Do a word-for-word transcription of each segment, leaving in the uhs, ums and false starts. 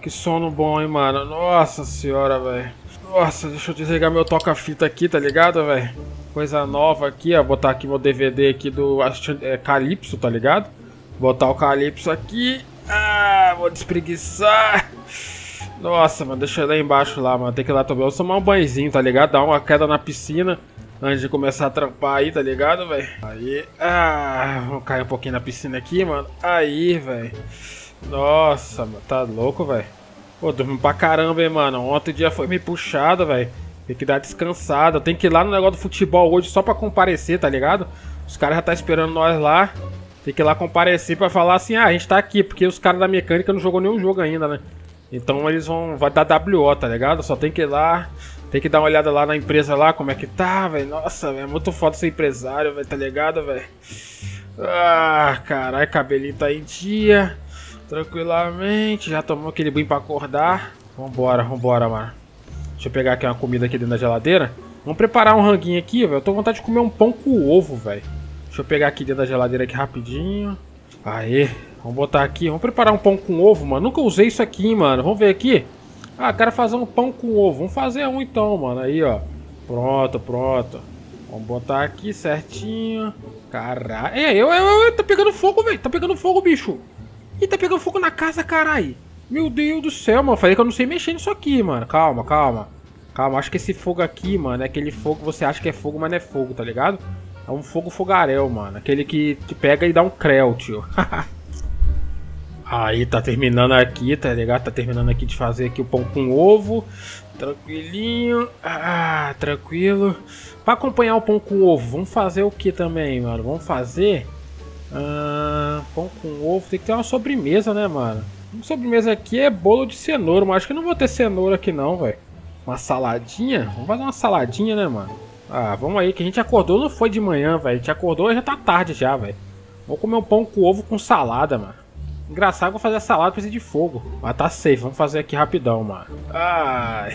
Que sono bom, hein, mano. Nossa senhora, velho. Nossa, deixa eu desligar meu toca-fita aqui, tá ligado, velho? Coisa nova aqui, ó. Botar aqui meu D V D aqui do é, Calypso, tá ligado? Botar o Calypso aqui. Ah, vou despreguiçar. Nossa, mano, deixa eu ir lá embaixo lá, mano. Tem que ir lá também. Eu vou tomar um banhozinho, tá ligado? Dar uma queda na piscina antes de começar a trampar aí, tá ligado, velho? Aí, ah, vamos cair um pouquinho na piscina aqui, mano. Aí, velho. Nossa, mano, tá louco, velho. Pô, dormi pra caramba, hein, mano. Ontem o dia foi meio puxado, velho. Tem que dar descansada. Tem que ir lá no negócio do futebol hoje só pra comparecer, tá ligado? Os caras já tá esperando nós lá. Tem que ir lá comparecer pra falar assim, ah, a gente tá aqui, porque os caras da mecânica não jogou nenhum jogo ainda, né? Então eles vão, vai dar W O, tá ligado? Só tem que ir lá, tem que dar uma olhada lá na empresa lá, como é que tá, velho. Nossa, velho, é muito foda ser empresário, velho, tá ligado, velho? Ah, caralho, cabelinho tá em dia. Tranquilamente, já tomou aquele banho pra acordar. Vambora, vambora, mano. Deixa eu pegar aqui uma comida aqui dentro da geladeira. Vamos preparar um ranguinho aqui, velho. Eu tô com vontade de comer um pão com ovo, velho. Deixa eu pegar aqui dentro da geladeira aqui rapidinho. Aê, vamos botar aqui. Vamos preparar um pão com ovo, mano. Nunca usei isso aqui, mano. Vamos ver aqui. Ah, quero fazer um pão com ovo. Vamos fazer um então, mano. Aí, ó. Pronto, pronto. Vamos botar aqui certinho. Caralho. É, eu, eu, eu, tá pegando fogo, velho. Tá pegando fogo, bicho. Ih, tá pegando fogo na casa, caralho. Meu Deus do céu, mano. Falei que eu não sei mexer nisso aqui, mano. Calma, calma. Calma, acho que esse fogo aqui, mano, é aquele fogo que você acha que é fogo, mas não é fogo, tá ligado? É um fogo fogaréu, mano. Aquele que te pega e dá um creu, tio. Aí, tá terminando aqui, tá ligado? Tá terminando aqui de fazer aqui o pão com ovo. Tranquilinho. Ah, tranquilo. Pra acompanhar o pão com ovo, vamos fazer o que também, mano? Vamos fazer... Ah, pão com ovo, tem que ter uma sobremesa, né, mano? Uma sobremesa aqui é bolo de cenoura, mas acho que não vou ter cenoura aqui não, velho. Uma saladinha? Vamos fazer uma saladinha, né, mano? Ah, vamos aí, que a gente acordou, não foi de manhã, velho. A gente acordou e já tá tarde já, velho. Vamos comer um pão com ovo com salada, mano. Engraçado, vou fazer a salada, precisa de fogo. Mas tá safe, vamos fazer aqui rapidão, mano. Ai...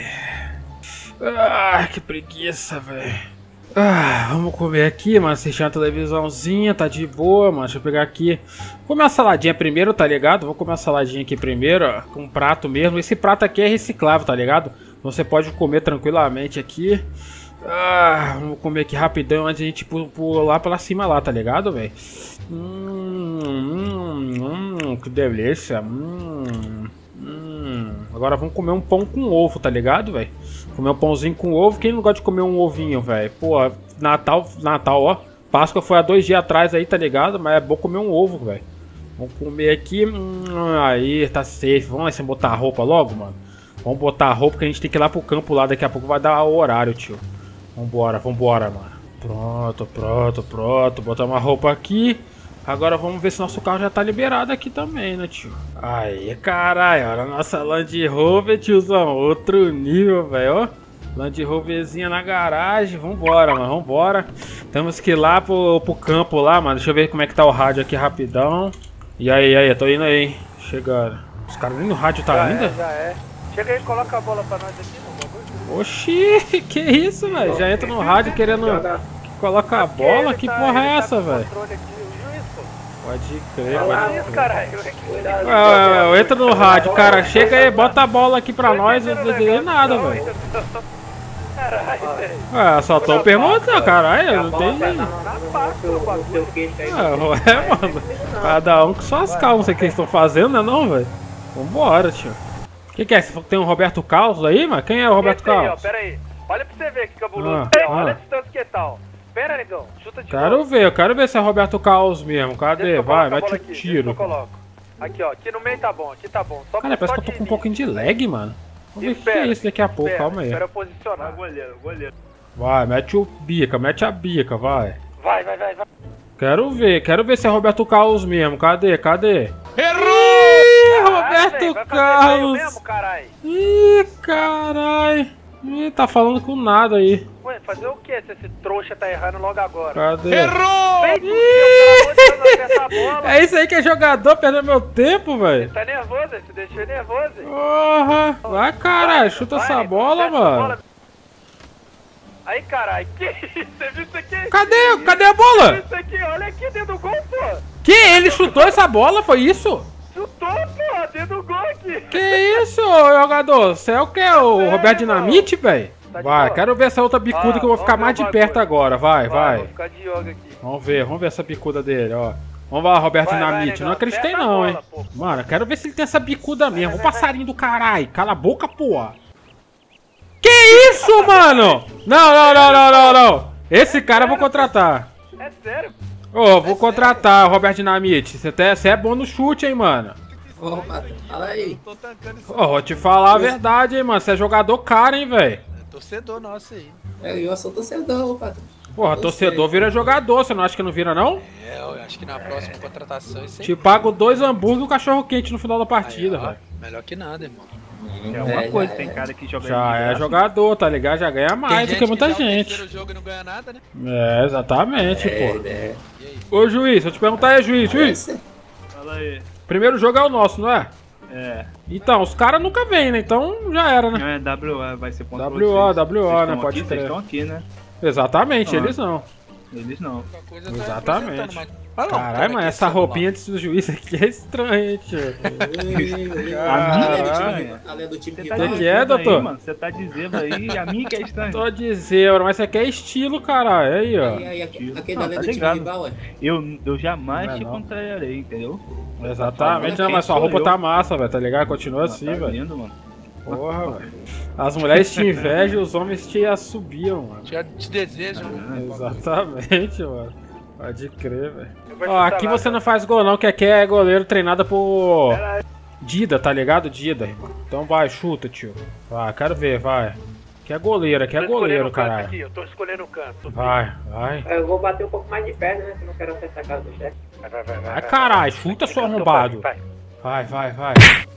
Ai, que preguiça, velho. Ah, vamos comer aqui, mano, assistir uma televisãozinha, tá de boa, mano, deixa eu pegar aqui. Vou comer uma saladinha primeiro, tá ligado? Vou comer uma saladinha aqui primeiro, ó, com um prato mesmo. Esse prato aqui é reciclável, tá ligado? Você pode comer tranquilamente aqui. Ah, vamos comer aqui rapidão antes de a gente pular pra cima lá, tá ligado, velho? Hum, hum, hum, que delícia. Hum, hum. Agora vamos comer um pão com ovo, tá ligado, velho? Comer um pãozinho com ovo. Quem não gosta de comer um ovinho, velho? Pô, Natal, Natal, ó. Páscoa foi há dois dias atrás aí, tá ligado? Mas é bom comer um ovo, velho. Vamos comer aqui. Hum, aí, tá safe. Vamos lá, sem botar a roupa logo, mano. Vamos botar a roupa que a gente tem que ir lá pro campo lá. Daqui a pouco vai dar o horário, tio. Vambora, vambora, mano. Pronto, pronto, pronto. Botar uma roupa aqui. Agora vamos ver se nosso carro já tá liberado aqui também, né, tio? Aí, caralho, olha a nossa Land Rover, tiozão. Outro nível, velho, ó. Land Roverzinha na garagem. Vambora, mano, vambora. Temos que ir lá pro, pro campo lá, mano. Deixa eu ver como é que tá o rádio aqui rapidão. E aí, aí, tô indo aí. Chegando. Os caras nem no rádio tá já ainda? É, já é. Chega aí, coloca a bola pra nós aqui, no bagulho. Oxi, que isso, velho? Já entra no rádio querendo... Coloca a bola? Que porra é essa, velho? Pode crer, pode crer. Caralho. Ué, ué, entra no rádio, cara. Chega aí, bota a bola aqui pra nós. Eu não entendi nada, velho. Ué, só tô perguntando, caralho. Eu não entendi. Ué, mano. Cada um com suas calmas. Não sei o que eles estão fazendo, né, não, velho? Vambora, tio. O que, que é? Você falou que tem um Roberto Carlos aí, mano? Quem é o Roberto Carlos? Pera aí. Olha pra você ver que cabuloso. Ah, Olha ah. a distância que tal. Pera, negão. Chuta de Quero novo. ver, eu quero ver se é Roberto Carlos mesmo. Cadê? Vai, mete o aqui, tiro. eu coloco. Aqui, ó. Aqui no meio tá bom, aqui tá bom. Só Cara, parece só que eu tô de com um pouquinho de lag, mano. Vamos ver o que é isso daqui a pouco, espera, calma aí. Espera eu posicionar. Goleiro, goleiro. Vai, mete o bica, mete a bica, vai. Vai, vai, vai, vai. Quero ver, quero ver se é Roberto Carlos mesmo. Cadê, cadê? Errou! Ih, Roberto vai Carlos! mesmo, carai. Ih, carai! Ih, tá falando com nada aí. Ué, fazer o que se esse trouxa tá errando logo agora? Cadê? Errou! Vem, Ih! É isso aí que é jogador, perdendo meu tempo, velho. Tá nervoso, você deixou ele nervoso. Porra! Vai, caralho, chuta vai, essa bola, mano. bola. Aí, caralho, que isso? Você viu isso aqui? Cadê? Cadê a bola? Isso aqui, olha aqui dentro do gol, pô. Que? Ele chutou essa bola? Foi isso? Chutou, pô, dentro do gol aqui. Que isso? jogador? Você é o quê? O Roberto Dinamite, velho? Tá de Vai, boa. quero ver essa outra bicuda Ah, que eu vou ficar vamos mais ver de o perto bagulho. agora. Vai, vai. Vou ficar de yoga aqui. Vamos ver, vamos ver essa bicuda dele, ó. Vamos lá, Roberto Vai, vai, Dinamite. negão, Não acreditei aperta a não, bola, hein. pô. Mano, eu quero ver se ele tem essa bicuda mesmo. vai, O vai, passarinho do caralho. Cala a boca, porra. Que isso, mano? Não, não, não, não, não, não. Esse cara eu vou contratar. É sério? Ô, vou contratar, Roberto Dinamite. Você tá- você é bom no chute, hein, mano. Ô, patrão, fala aí. Tô tancando isso. Ô, vou te falar a verdade, hein, mano. Você é jogador caro, hein, velho. É torcedor nosso aí. É, eu sou torcedor, patrão. Porra, Eu torcedor sei. vira jogador. Você não acha que não vira, não? É, eu acho que na próxima contratação isso aí. Te pago dois hambúrguer e um cachorro quente no final da Aí, partida, ó, velho. melhor que nada, irmão. É uma É, coisa, já tem é. cara que joga Já de é graça. jogador, tá ligado? Já ganha mais do que muita joga o gente. terceiro jogo e não ganha nada, né? É, exatamente, É, pô. é. E aí? Ô, juiz, eu te perguntar aí, juiz, juiz. Esse- Fala aí. Primeiro jogo é o nosso, não é? É, Então, os caras nunca vêm, né? Então já era, né? não é W O, vai ser ponto pra W O, vocês. W O, Vocês né? estão Pode aqui, crer. Vocês estão aqui, né? Exatamente, Ah. eles não. Eles não. Qualquer coisa eu tô Exatamente. representando, mas- Fala, não, Caralho, cara, mas aqui essa sendo roupinha mal. do juiz aqui é estranha, hein, tio. Caralho. Além do time Você que tá Que de que é, zebra doutor? Aí, mano. Você tá de zebra aí, a minha que é estranha. Tô de zebra, mas você quer estilo, caralho. Aí, ó. Aí, aí, aquele aquele Não, além tá do time ligado. rival, ué. Eu, eu jamais Não é te não. contrariarei, entendeu? Exatamente, Quem não, mas sua sou roupa eu? tá massa, velho, tá ligado? Continua assim, Tá velho. lindo, mano. Porra, velho. As mulheres te invejam e os homens te assobiam, mano. Já te desejo, né? Exatamente, mano. Pode crer, velho. Eu vou Ó, chutar aqui lá, você cara. não faz gol não, que aqui é goleiro treinado por Dida, tá ligado? Dida, irmão. Então vai, chuta, tio. Vai, quero ver, vai. Aqui é goleiro, aqui é Tô escolhendo goleiro, o canto caralho. aqui, eu tô escolhendo o canto. Vai, vai. Eu vou bater um pouco mais de perto, né? Se não quero acertar a casa do chefe. Vai, vai, vai. Vai, caralho, chuta, seu arrombado. Vai. Vai, vai, vai.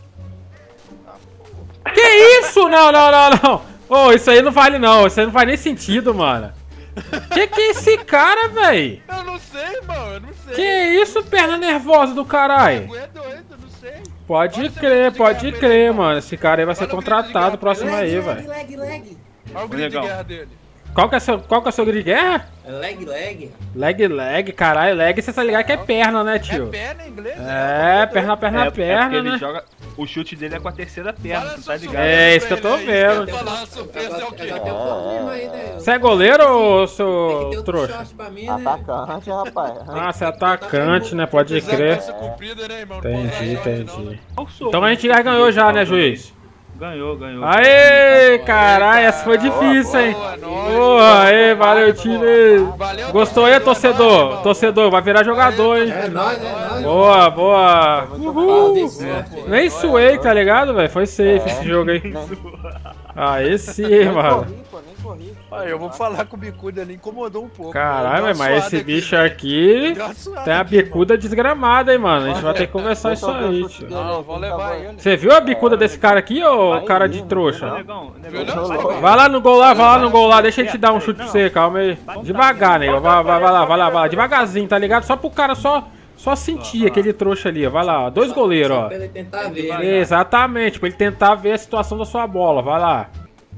Que isso? Não, não, não, não. Ô, isso aí não vale não, isso aí não faz nem sentido, mano. Que que é esse cara, véi? Eu não sei, irmão, eu não sei. Que isso, perna nervosa do caralho? É doido, eu não sei. Pode Olha esse crer, grito de pode guerra crer, dele, mano. Esse cara aí vai ser Olha o grito de contratado guerra próximo Leg, aí, leg, velho. leg, leg. Olha o grito Legal. de guerra dele. Qual que é seu, qual que é seu grito de guerra? Leg, leg. Leg, leg, caralho, leg, você tá ligado que é perna, né, É tio? perna em inglês? É, perna, perna, é, é perna, porque ele né? joga. O chute dele é com a terceira perna, Fala tu tá sua ligado? É, surpresa isso que eu tô pra ele aí, vendo. isso que eu ia falar, a surpresa é o quê? Agora tem um problema aí, né? Você é goleiro ou Tem que ter seu outro trouxa? short pra mim, né? Atacante, rapaz. Ah, você é atacante, né? Pode Usar crer. calça comprida, né, irmão? Não pode usar Entendi, short, não, entendi. né? Qual soco? Então a gente já ganhou já, né, juiz? Ganhou, ganhou. Aê, caralho, essa foi difícil, hein? Boa, nóis. Porra, aê, valeu, time. Valeu, Gostou aí, torcedor, torcedor? nóis, Torcedor, vai virar jogador, hein? É nóis, é nóis. Boa, boa. Uhul. Dei sorte. Nem suei, tá ligado, velho? Foi safe esse jogo aí. Aí sim, mano. Corri, pô, nem corri. Ah, eu vou falar com o bicudo ali, incomodou um pouco. Caralho, Deu uma velho, mas esse suada bicho aqui, aqui deu uma suada tem a aqui, irmão. bicuda desgramada, hein, mano. A gente vai ter que conversar isso aí, tio. Não, vamos levar ele. Você viu a bicuda desse cara aqui, ô cara de trouxa? Negão, Viu, negão. não? Sai, vai. Vai lá no gol lá, vai lá no gol lá, deixa ele te dar um chute pra você, calma aí. Devagar, nego, vai, vai, vai lá, vai lá, vai lá, devagarzinho, tá ligado? Só pro cara só, só sentir aquele trouxa ali, ó. Vai lá, ó. Dois goleiros, ó. Pra ele tentar ver, né? Exatamente, pra ele tentar ver a situação da sua bola, vai lá.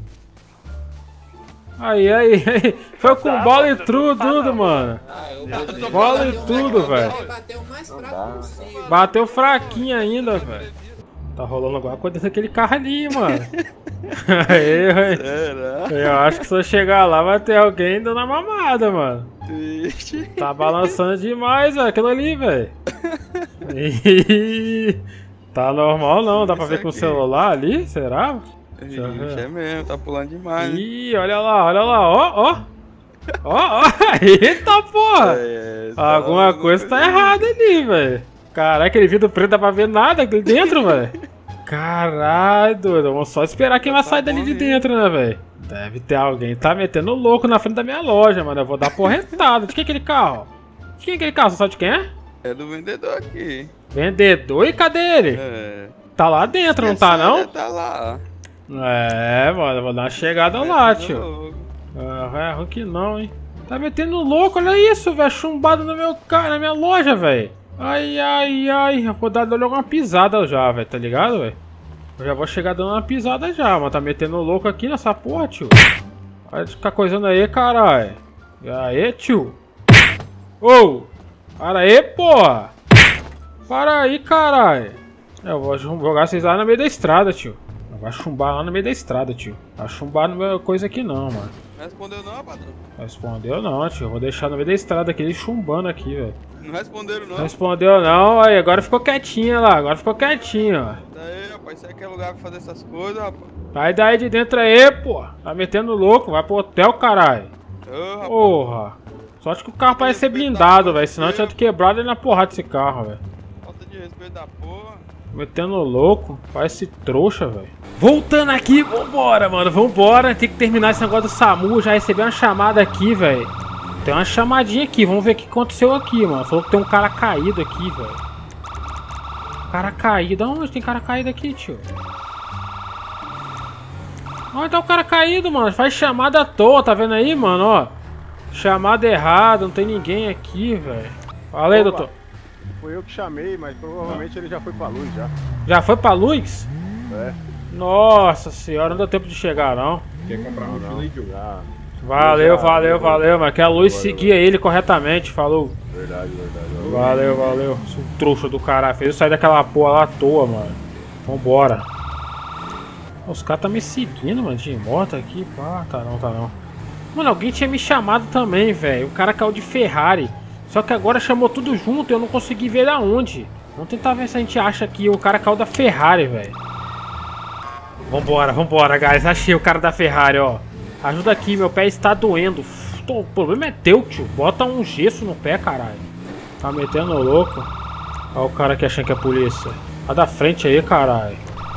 Aí, aí, aí. Foi com bola e tudo, tudo, mano. Ah, eu vou- Bola e eu vou- tudo, eu vou velho. bater o mais fraco possível. Bateu fraquinho ainda, velho. Tá rolando alguma coisa naquele carro ali, mano. Aí, aí. Eu acho que se eu chegar lá vai ter alguém dando a mamada, mano. Tá balançando demais, velho, aquilo ali, velho. Ih, tá normal não, dá pra ver com o celular ali, será? Deixa eu ver. Ixi, é mesmo, tá pulando demais. né? Ih, olha lá, olha lá, ó, ó. Ó, ó, eita porra. É, tá Alguma louco, coisa tá né? errada ali, velho. Caraca, aquele vidro preto dá pra ver nada aqui dentro, velho. Caralho, doido. Vamos só esperar quem vai sair dali de dentro, né, velho? Deve ter alguém que tá metendo louco na frente da minha loja, mano. Eu vou dar porretada. De quem é aquele carro? De quem é aquele carro? Você sabe de quem é? É do vendedor aqui. Vendedor? E cadê ele? É. Tá lá dentro, não tá, não? Tá lá. É, mano. Eu vou dar uma chegada lá, Metendo tio. louco. Ah, é ruim que não, hein? Tá metendo louco, olha isso, velho. Chumbado no meu carro, na minha loja, velho. Ai, ai, ai. Eu vou dar logo uma pisada já, velho. Tá ligado, velho? Eu já vou chegar dando uma pisada já, mano. Tá metendo louco aqui nessa porra, tio. Para de ficar coisando aí, caralho. E aí, tio? Ô! Para aí, porra! Para aí, caralho. Eu vou jogar vocês lá no meio da estrada, tio. Vai chumbar lá no meio da estrada, tio. Vai chumbar no meu coisa aqui não, mano. Não respondeu não, patrão? Respondeu não, tio. Eu vou deixar no meio da estrada aqui, ele chumbando aqui, velho. Não responderam não? Respondeu não, aí agora ficou quietinho lá, agora ficou quietinho, ó. Daí, rapaz, isso aí que é lugar pra fazer essas coisas, rapaz. Sai daí de dentro aí, pô. Tá metendo louco, vai pro hotel, caralho. Ô, rapaz. Porra. Sorte que o carro parece ser blindado, velho. Senão eu tinha quebrado ele na porrada desse carro, velho. Falta de respeito da porra. Metendo louco, parece trouxa, velho. Voltando aqui, vambora, mano, vambora. Tem que terminar esse negócio do SAMU. Já recebi uma chamada aqui, velho. Tem uma chamadinha aqui, vamos ver o que aconteceu aqui, mano. Falou que tem um cara caído aqui, velho. Cara caído, aonde tem cara caído aqui, tio? Onde tá o cara caído, mano? Faz chamada à toa, tá vendo aí, mano, ó. Chamada errada, não tem ninguém aqui, velho. Fala aí, doutor. Foi eu que chamei, mas provavelmente ele já foi pra luz já. Já foi pra luz? É. Nossa senhora, não deu tempo de chegar, não. Quer comprar um mochila e já. Valeu, já, valeu, eu vou- valeu, mano. Que a luz Valeu, seguia ele corretamente, falou. Verdade, verdade. Valeu, valeu. Sou um trouxa do caralho. Fez eu sair daquela porra lá à toa, mano. Vambora. Os caras tá me seguindo, mano. De moto aqui. Pá, tá não, tá não. Mano, alguém tinha me chamado também, velho. O cara caiu de Ferrari. Só que agora chamou tudo junto e eu não consegui ver aonde. Vamos tentar ver se a gente acha que o cara caiu da Ferrari, velho. Vambora, vambora, guys. Achei o cara da Ferrari, ó. Ajuda aqui, meu pé está doendo. O problema é teu, tio. Bota um gesso no pé, caralho. Tá metendo louco. Olha o cara que achando que é polícia. Tá da frente aí, caralho.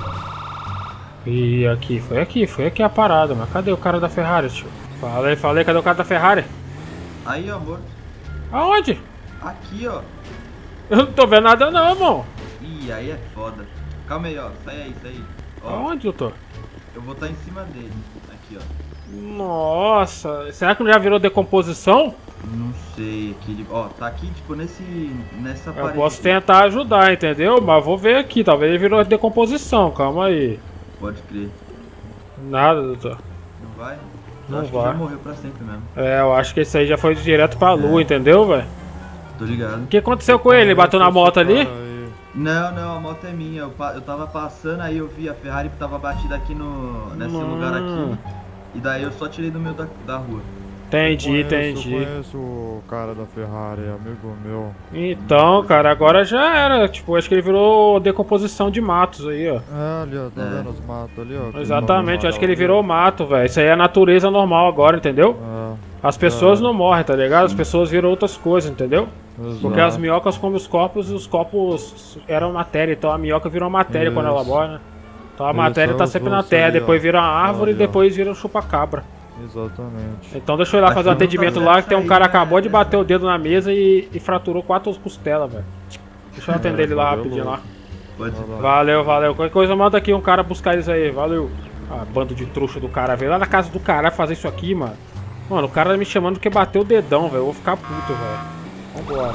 E aqui, foi aqui, foi aqui a parada, mas cadê o cara da Ferrari, tio? Falei, falei, cadê o cara da Ferrari? Aí, ó, amor. Aonde? Aqui, ó. Eu não tô vendo nada não, irmão. Ih, aí é foda. Calma aí, ó. Sai aí, sai aí. Ó, Aonde, doutor? eu vou estar em cima dele. Aqui, ó. Nossa, será que não já virou decomposição? Não sei, aquele... Ó, tá aqui, tipo, nesse... Nessa Eu parede. posso tentar ajudar, entendeu? Mas vou ver aqui, talvez ele virou decomposição, calma aí. Pode crer. Nada, doutor. Não vai? Eu Não acho vai. que já morreu pra sempre mesmo. É, eu acho que esse aí já foi direto pra lua, entendeu, velho? Tô ligado. O que aconteceu com ele? Ele bateu na moto ali? Não, não, a moto é minha. Eu, pa- eu tava passando, aí eu vi a Ferrari que tava batida aqui no... Nesse Hum. lugar aqui. E daí eu só tirei do meio da, da rua. Entendi, Eu entendi. conheço o cara da Ferrari, amigo meu. Então, cara, agora já era. Tipo, acho que ele virou decomposição de matos aí, ó. É, ali, ó, tá É. vendo os matos ali, ó? aquele Exatamente, eu acho que ele ali. virou mato, velho. Isso aí é a natureza normal agora, entendeu? É, As pessoas É. não morrem, tá ligado? As pessoas viram outras coisas, entendeu? exato. Porque as minhocas comem os corpos e os corpos eram matéria. Então a minhoca virou matéria Isso. quando ela morre, né? Então a Isso, matéria é tá os sempre na ossos terra, ali, ó. depois vira uma árvore e Ali, ó. depois vira um chupa-cabra. Exatamente. Então deixa eu ir lá Aqui fazer um não tá atendimento vendo lá, que tem um essa cara aí, que acabou né? de bater o dedo na mesa e, e fraturou quatro costelas, velho. Deixa eu atender ele lá valeu, rapidinho lá. Pode ser. Valeu, valeu. Qualquer coisa manda aqui um cara buscar eles aí, valeu. Ah, bando de trouxa do cara, velho. Lá na casa do cara fazer isso aqui, mano. Mano, o cara me chamando porque bateu o dedão, velho. Eu vou ficar puto, velho. Vambora.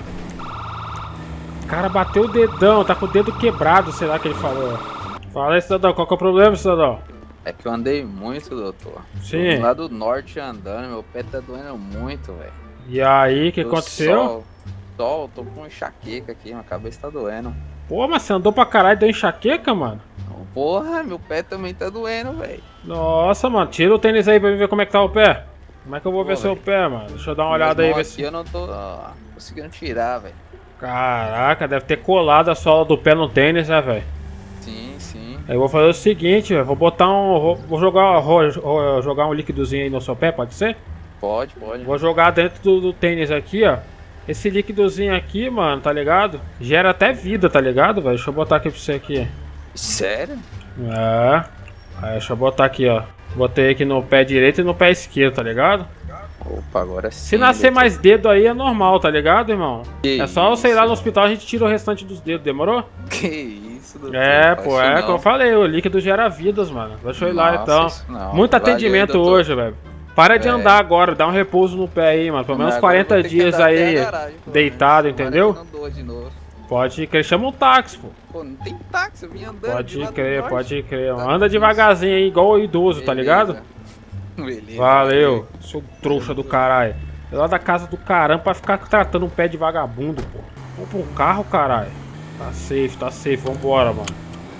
O cara bateu o dedão, tá com o dedo quebrado, sei lá que ele falou. Fala aí, cidadão, qual que é o problema, cidadão? É que eu andei muito, doutor. Sim. Tô lá do norte andando, meu pé tá doendo muito, velho. E aí, o que Do aconteceu? Sol, sol, tô com enxaqueca aqui, minha cabeça tá doendo. Pô, mas você andou pra caralho e deu enxaqueca, mano? Porra, meu pé também tá doendo, velho. Nossa, mano, tira o tênis aí pra mim ver como é que tá o pé. Como é que eu vou Pô, ver seu velho. pé, mano? Deixa eu dar uma olhada aí, ver aqui se... eu não tô ó, conseguindo tirar, velho. Caraca, deve ter colado a sola do pé no tênis, né, velho? Sim, sim. Aí eu vou fazer o seguinte, velho. Vou botar um... Vou, vou jogar, vou, vou jogar um líquidozinho aí no seu pé, pode ser? Pode, pode. Vou jogar dentro do, do tênis aqui, ó. Esse líquidozinho aqui, mano, tá ligado? Gera até vida, tá ligado, velho? Deixa eu botar aqui pra você aqui. Sério? É. Aí, deixa eu botar aqui, ó. Botei aqui no pé direito e no pé esquerdo, tá ligado? Opa, agora sim. Se nascer doutor. mais dedo aí é normal, tá ligado, irmão? Que É só você ir lá isso? no hospital, a gente tira o restante dos dedos, demorou? Que isso, doutor? É, Faz pô, isso é não. como eu falei, o líquido gera vidas, mano. Deixa eu ir lá Nossa, então. isso não. Muito Valeu, atendimento doutor. hoje, velho. Para de É. andar agora, dá um repouso no pé aí, mano. Pelo menos Agora eu quarenta vou ter que dias andar até aí a garagem, pelo deitado, menos. Tomara entendeu? que não doa de novo. Pode crer, chama um táxi, pô. Pô, não tem táxi, eu vim andando. de Pode lá do crer, norte. pode crer. Tá Anda difícil. devagarzinho aí, igual o idoso, tá ligado? Beleza. Valeu, seu trouxa do caralho. É lá da casa do caramba pra ficar tratando um pé de vagabundo, pô. Vamos pro carro, caralho. Tá safe, tá safe, vambora, mano.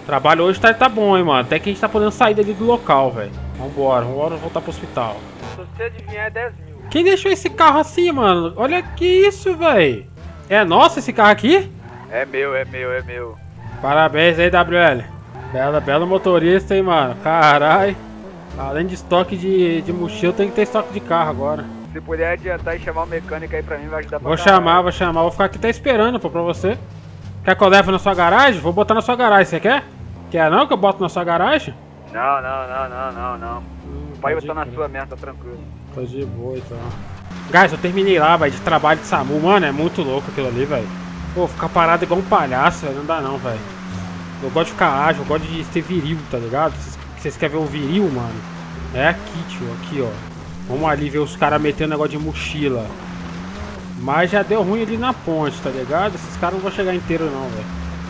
O trabalho hoje tá, tá bom, hein, mano. Até que a gente tá podendo sair dali do local, velho. Vambora, vambora voltar pro hospital. Se você adivinhar, é dez mil. Quem deixou esse carro assim, mano? Olha que isso, velho. É nosso esse carro aqui? É meu, é meu, é meu. Parabéns aí, W L. Bela, bela motorista, hein, mano. Carai. Além de estoque de, de mochila, tem que ter estoque de carro agora. Se puder adiantar e chamar o mecânico aí pra mim, vai ajudar pra Vou caralho. chamar, vou chamar. Vou ficar aqui até esperando, pô, pra você. Quer que eu leve na sua garagem? Vou botar na sua garagem, você quer? Quer não que eu boto na sua garagem? Não, não, não, não, não, não. Hum, Pode pode botar na crer. sua mesmo, tá tranquilo. Tô de boa, então. Guys, eu terminei lá, velho, de trabalho de SAMU. Mano, é muito louco aquilo ali, velho. Pô, ficar parado igual um palhaço, velho, não dá não, velho. Eu gosto de ficar ágil, eu gosto de ser viril, tá ligado? Vocês, vocês querem ver o viril, mano? É aqui, tio, aqui, ó. Vamos ali ver os caras metendo negócio de mochila. Mas já deu ruim ali na ponte, tá ligado? Esses caras não vão chegar inteiro não, velho.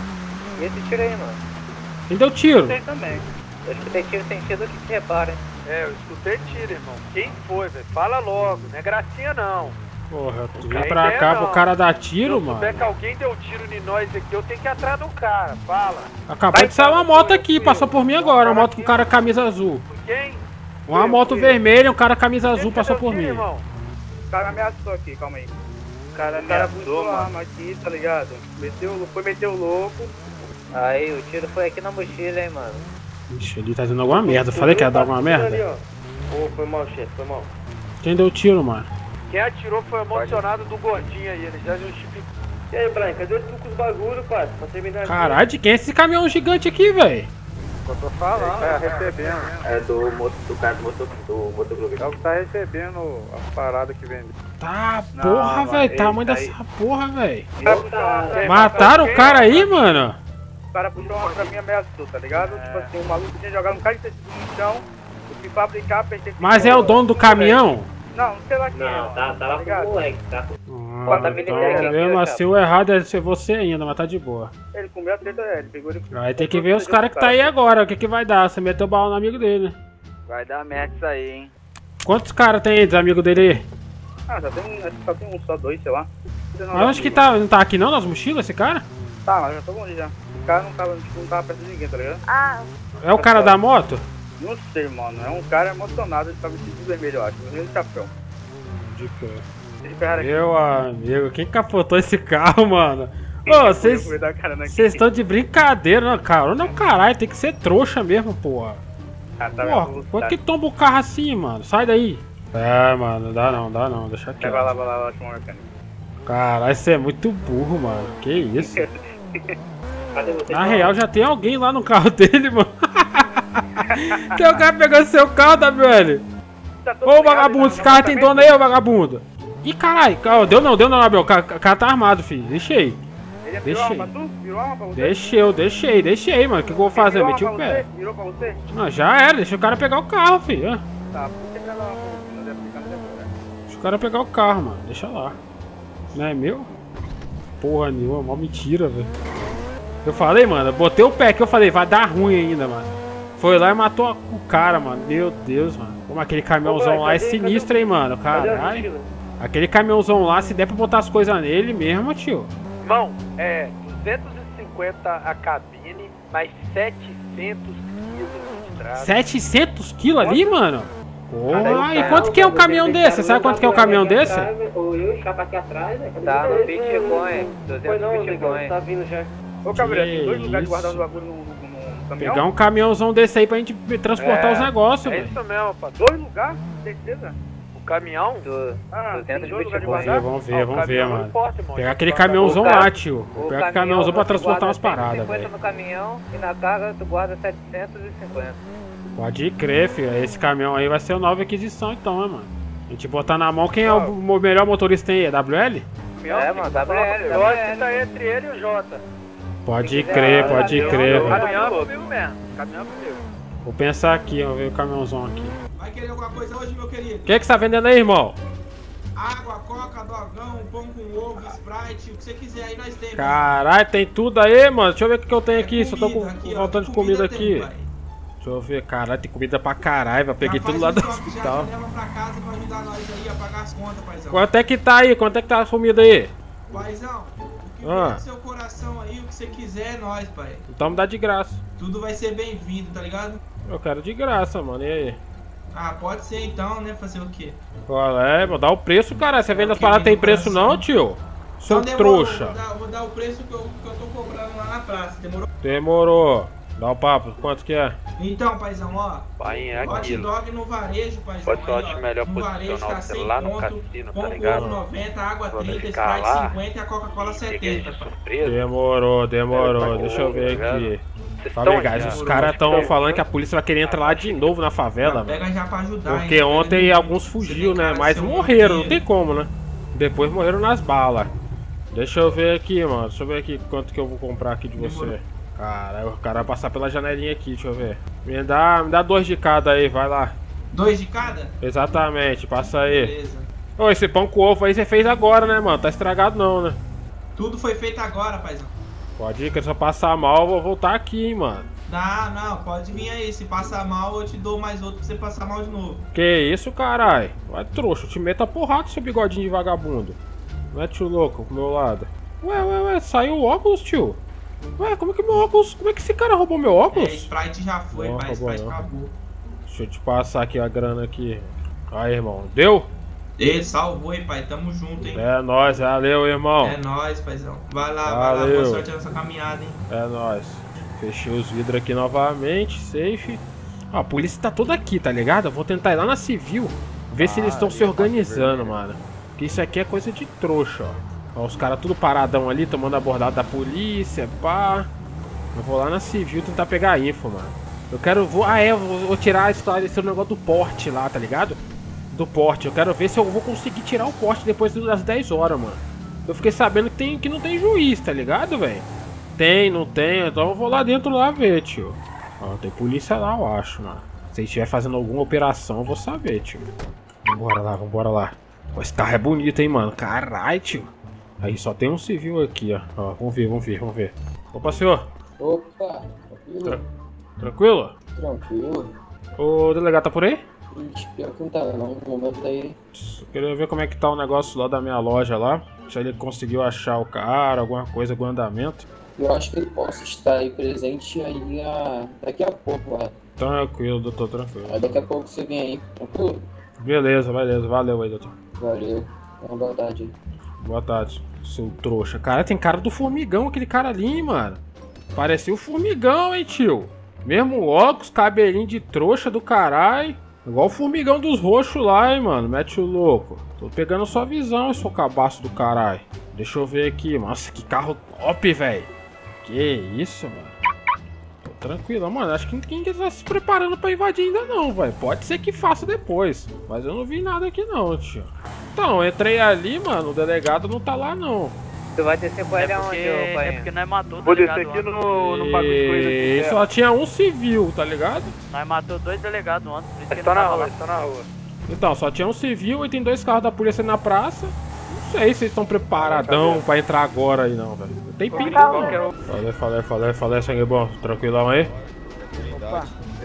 E esse tiro aí, mano? Quem deu tiro? Tem também. Eu escutei tiro sentido que se repara, hein? É, eu escutei tiro, irmão. Quem foi, velho? Fala logo, não é gracinha não. Porra, tu Não vem tem pra ideia, cá não. pro cara dar tiro, Se eu mano. souber que alguém deu tiro em nós aqui, eu tenho que ir atrás do cara. Fala. Acabou Vai de sair uma então, moto fui, aqui, fui passou eu. por mim agora, uma moto com cara camisa azul. Quem? Uma Fui eu, moto fui eu. vermelha e um cara camisa azul Quem que passou deu por tiro, mim. irmão? O cara ameaçou aqui, calma aí. O cara O cara ameaçou, puxou a mano. arma aqui, tá ligado? Meteu, foi meter o louco. Aí, o tiro foi aqui na mochila, hein, mano? Ixi, ele tá dando alguma merda. Eu falei que ia dar alguma merda. Ô, foi mal, chefe, foi mal. Quem deu tiro, mano? Quem atirou foi o emocionado do gordinho aí, ele já justificou. E aí, Brian, cadê tu com os bagulho, pai? Pra terminar Caralho, de quem é esse caminhão gigante aqui, velho? Eu tô falando. É, recebendo. É do, moto, do cara do motor, do motoclube. É o que tá recebendo as paradas que vende. Tá, Não, porra, mano, velho. esse Tamanho aí- dessa porra, velho. Tá, Mataram o cara aí, mano? O cara puxou uma pra mim e ameaçou, tá ligado? Tipo assim, o maluco tinha jogado um cara de tecido no chão, eu fui fabricar, apertei... Mas é o dono do caminhão? Não, não sei lá quem é. Não, tá, tá lá com ligado? o moleque, tá? Ah, Bota a então, militeira aqui, mesmo ó, assim, o errado é ser você ainda, mas tá de boa. Ele comeu a treta, é, ele pegou ele... Aí tem que ver os caras que tá aí agora, o que que vai dar? Você meteu bala no amigo dele. Vai dar merda isso aí, hein? Quantos caras tem aí dos amigos dele aí? Ah, só tem, um- acho que só tem um, só dois, sei lá. Mas onde que tá? Não tá aqui não, nas mochilas, esse cara? Tá, mas já tô longe já. O cara não tava, tipo, não tava perto de ninguém, tá ligado? Ah, É o cara da moto? Não sei, mano. É um cara emocionado, ele tá vestido de vermelho, eu acho. Vermelho de chapéu. Esse cara aqui. Meu amigo, quem capotou esse carro, mano? Ô, vocês Vou dar cara naquele- vocês estão de brincadeira, não, cara? Não, caralho, tem que ser trouxa mesmo, porra. Ah, tá Porra, vendo? como é que tomba o carro assim, mano? Sai daí. É, mano, dá não, dá não, deixa Vai quieto. lá, vai lá, vai lá, chama o mecânico. Caralho, você é muito burro, mano. Que isso? cadê você? Na real, já tem alguém lá no carro dele, mano. Tem o cara pegando seu carro, W L. Tá todo Ô, ligado, vagabundo, ele esse tá carro no tem apartamento. dono aí, ô, vagabundo. Ih, caralho, calma, deu não, deu não, Abel. O cara, o cara tá armado, filho. Deixa aí. Ele virou Deixa arma aí. pra tu? Virou arma pra você? Deixa eu, deixei, deixei, mano. O que, que eu vou fazer? Virou Meti arma o pra pé. você? Virou pra você? Não, já era, deixa o cara pegar o carro, filho. Tá, por que ele vai dar uma pra você? Não deve ficar, não deve ficar. Deixa o cara pegar o carro, mano. Deixa lá. Não é meu? Porra nenhuma, mó mentira, velho. Eu falei, mano, eu botei o pé que eu falei, vai dar ruim ainda, mano. Foi lá e matou o cara, mano. Meu Deus, mano. Como aquele caminhãozão lá é sinistro, hein, mano. Caralho. Aquele caminhãozão lá, se der pra botar as coisas nele mesmo, tio. Irmão, é duzentos e cinquenta a cabine, mais setecentos quilos de estrada. setecentos quilos ali, mano? Porra, e quanto que é um caminhão desse? Sabe quanto que é um caminhão desse? Ou eu, chapa aqui atrás, né? Tá no Bitcoin, Foi não, duzentos Negão, Bitcoin. tá vindo já. Ô, Gabriel, tem dois Que lugares isso? guardando o bagulho no, no, no caminhão? Pegar um caminhãozão desse aí pra gente transportar É, os negócios, É velho. isso mesmo, pá. Dois lugares? Certeza? O caminhão? Do- Ah, duzentos tem dois lugares de Bitcoin. Vamos ver, guardar? vamos Ah, ver, o vamos ver, caminhão não mano. importa, irmão. Pegar aquele Só tá- caminhãozão O cara- lá, tio. Vou O pegar aquele caminhãozão pra você transportar guarda umas paradas, cento e cinquenta velho. no caminhão e na carga tu guarda setecentos e cinquenta. Pode crer, filho. Esse caminhão aí vai ser uma nova aquisição, então, né, mano? A gente botar na mão quem é o mo- melhor motorista tem aí? É W L? Caminhão, É, tem mano, que W L, falar- Eu acho que tá entre ele e o Jota. Pode crer, pode Eu- crer, eu- velho. Caminhão é comigo mesmo. Caminhão é comigo. Vou pensar aqui, vamos ver o caminhãozão aqui. Vai querer alguma coisa hoje, meu querido? O que, que você tá vendendo aí, irmão? Água, coca, dogão, pão com ovo, Sprite, o que você quiser aí nós temos. Caralho, tem tudo aí, mano. Deixa eu ver o que, que eu tenho aqui. É Só tô com, comida aqui, ó, faltando de comida tem, aqui. pai. Deixa eu ver, caralho, tem comida pra caralho, velho. Peguei Já tudo faz lá um do estoque, hospital. Já leva pra casa pra ajudar nós aí a pagar as contas, paizão. Quanto é que tá aí? Quanto é que tá a comida aí? Paizão, o que Ah. vier do seu coração aí, o que você quiser é nóis, pai. Então me dá de graça. Tudo vai ser bem-vindo, tá ligado? Eu quero de graça, mano. E aí? Ah, pode ser então, né? Fazer o quê? Qual é? Vou dar o preço, cara. Você vende as paradas tem preço não, tio? Seu Então demorou, trouxa. Vou dar, vou dar o preço que eu, que eu tô cobrando lá na praça, demorou? Demorou. Dá o papo. Quanto que é? Então, paizão, ó. Pai, é Hot aquilo. dog no varejo, paizão. Pode ser aí, ótimo, ó, melhor no varejo posicional tá você cem lá no conto, cassino, pão tá com ligado? ovo noventa, água Quando trinta, ficar Sprite lá, cinquenta e a Coca-Cola setenta. Demorou, demorou. Deixa eu ver aqui. Fala, guys, os caras estão falando que a polícia vai querer entrar lá de novo na favela, mano. Pega já pra ajudar, Porque hein, ontem velho. alguns fugiu, né? Mas morreram, não tem como, né? Depois morreram nas balas. Deixa eu ver aqui, mano. Deixa eu ver aqui quanto que eu vou comprar aqui de você. Cara, o cara vai passar pela janelinha aqui, deixa eu ver. Me dá, me dá dois de cada aí, vai lá. Dois de cada? Exatamente, passa aí. Beleza. Ô, esse pão com ovo aí você fez agora, né, mano? Tá estragado não, né? Tudo foi feito agora, paizão. Pode ir, que se eu passar mal, eu vou voltar aqui, hein, mano. Não, não, pode vir aí. Se passar mal, eu te dou mais outro pra você passar mal de novo. Que isso, carai? Vai trouxa, eu te meto a porrada, seu bigodinho de vagabundo. Mete o louco pro meu lado. Ué, ué, ué, saiu o óculos, tio? Ué, como é que meu óculos... Como é que esse cara roubou meu óculos? É, Sprite já foi, Não, pai. roubou Sprite não. acabou. Deixa eu te passar aqui a grana aqui. Aí, irmão. Deu? Ei, salvou, hein, pai. Tamo junto, hein. É nóis, valeu, irmão. É nóis, paizão. Vai lá, vai lá. Valeu. Boa sorte nessa caminhada, hein. É nóis. Fechei os vidros aqui novamente, safe. Ó, a polícia tá toda aqui, tá ligado? Eu vou tentar ir lá na civil, ver se eles estão se organizando, mano. Porque isso aqui é coisa de trouxa, ó. Ó, os caras tudo paradão ali, tomando abordado da polícia, pá. Eu vou lá na civil tentar pegar info, mano. Eu quero... Vou, ah, é, eu vou, vou tirar a história desse negócio do porte lá, tá ligado? Do porte. Eu quero ver se eu vou conseguir tirar o porte depois das dez horas, mano. Eu fiquei sabendo que, tem, que não tem juiz, tá ligado, velho? Tem, não tem, então eu vou lá dentro lá ver, tio. Ó, tem polícia lá, eu acho, mano. Se estiver fazendo alguma operação, eu vou saber, tio. Vambora lá, vambora lá. Pô, esse carro é bonito, hein, mano. Caralho, tio. Aí só tem um civil aqui, ó. Ó, vamos ver, vamos ver, vamos ver. Opa, senhor. Opa, tranquilo? Tra tranquilo? Tranquilo. O delegado tá por aí? Ixi, pior que não tá não, no momento aí. Eu queria ver como é que tá o negócio lá da minha loja lá. Se ele conseguiu achar o cara, alguma coisa, algum andamento. Eu acho que ele possa estar aí presente aí a... daqui a pouco, lá. Tranquilo, doutor, tranquilo. Aí daqui a pouco você vem aí, tranquilo? Beleza, beleza. Valeu aí, doutor. Valeu. Uma boa tarde aí. Boa tarde, seu trouxa. Cara, tem cara do Formigão, aquele cara ali, hein, mano. Parecia o Formigão, hein, tio. Mesmo óculos, cabelinho de trouxa do caralho. Igual o Formigão dos roxos lá, hein, mano. Mete o louco. Tô pegando sua visão, seu cabaço do caralho. Deixa eu ver aqui. Nossa, que carro top, velho. Que isso, mano. Tô tranquilo, mano. Acho que ninguém tá se preparando pra invadir ainda não, velho. Pode ser que faça depois. Mas eu não vi nada aqui não, tio. Então, entrei ali, mano. O delegado não tá lá, não. Tu vai descer com ele É aonde, porque, ô pai? é porque nós matou o Vou delegado descer aqui ontem. no, no bagulho de coisa E aqui. só tinha um civil, tá ligado? Nós matou dois delegados ontem, por isso que Eles ele estão na tava rua, lá. eles estão na rua. Então, só tinha um civil e tem dois carros da polícia na praça. Não sei se vocês estão preparadão pra entrar agora aí não, velho. Não tem pinta não. Falei, falei, falei, falei, sangue bom. Tranquilão aí? Opa.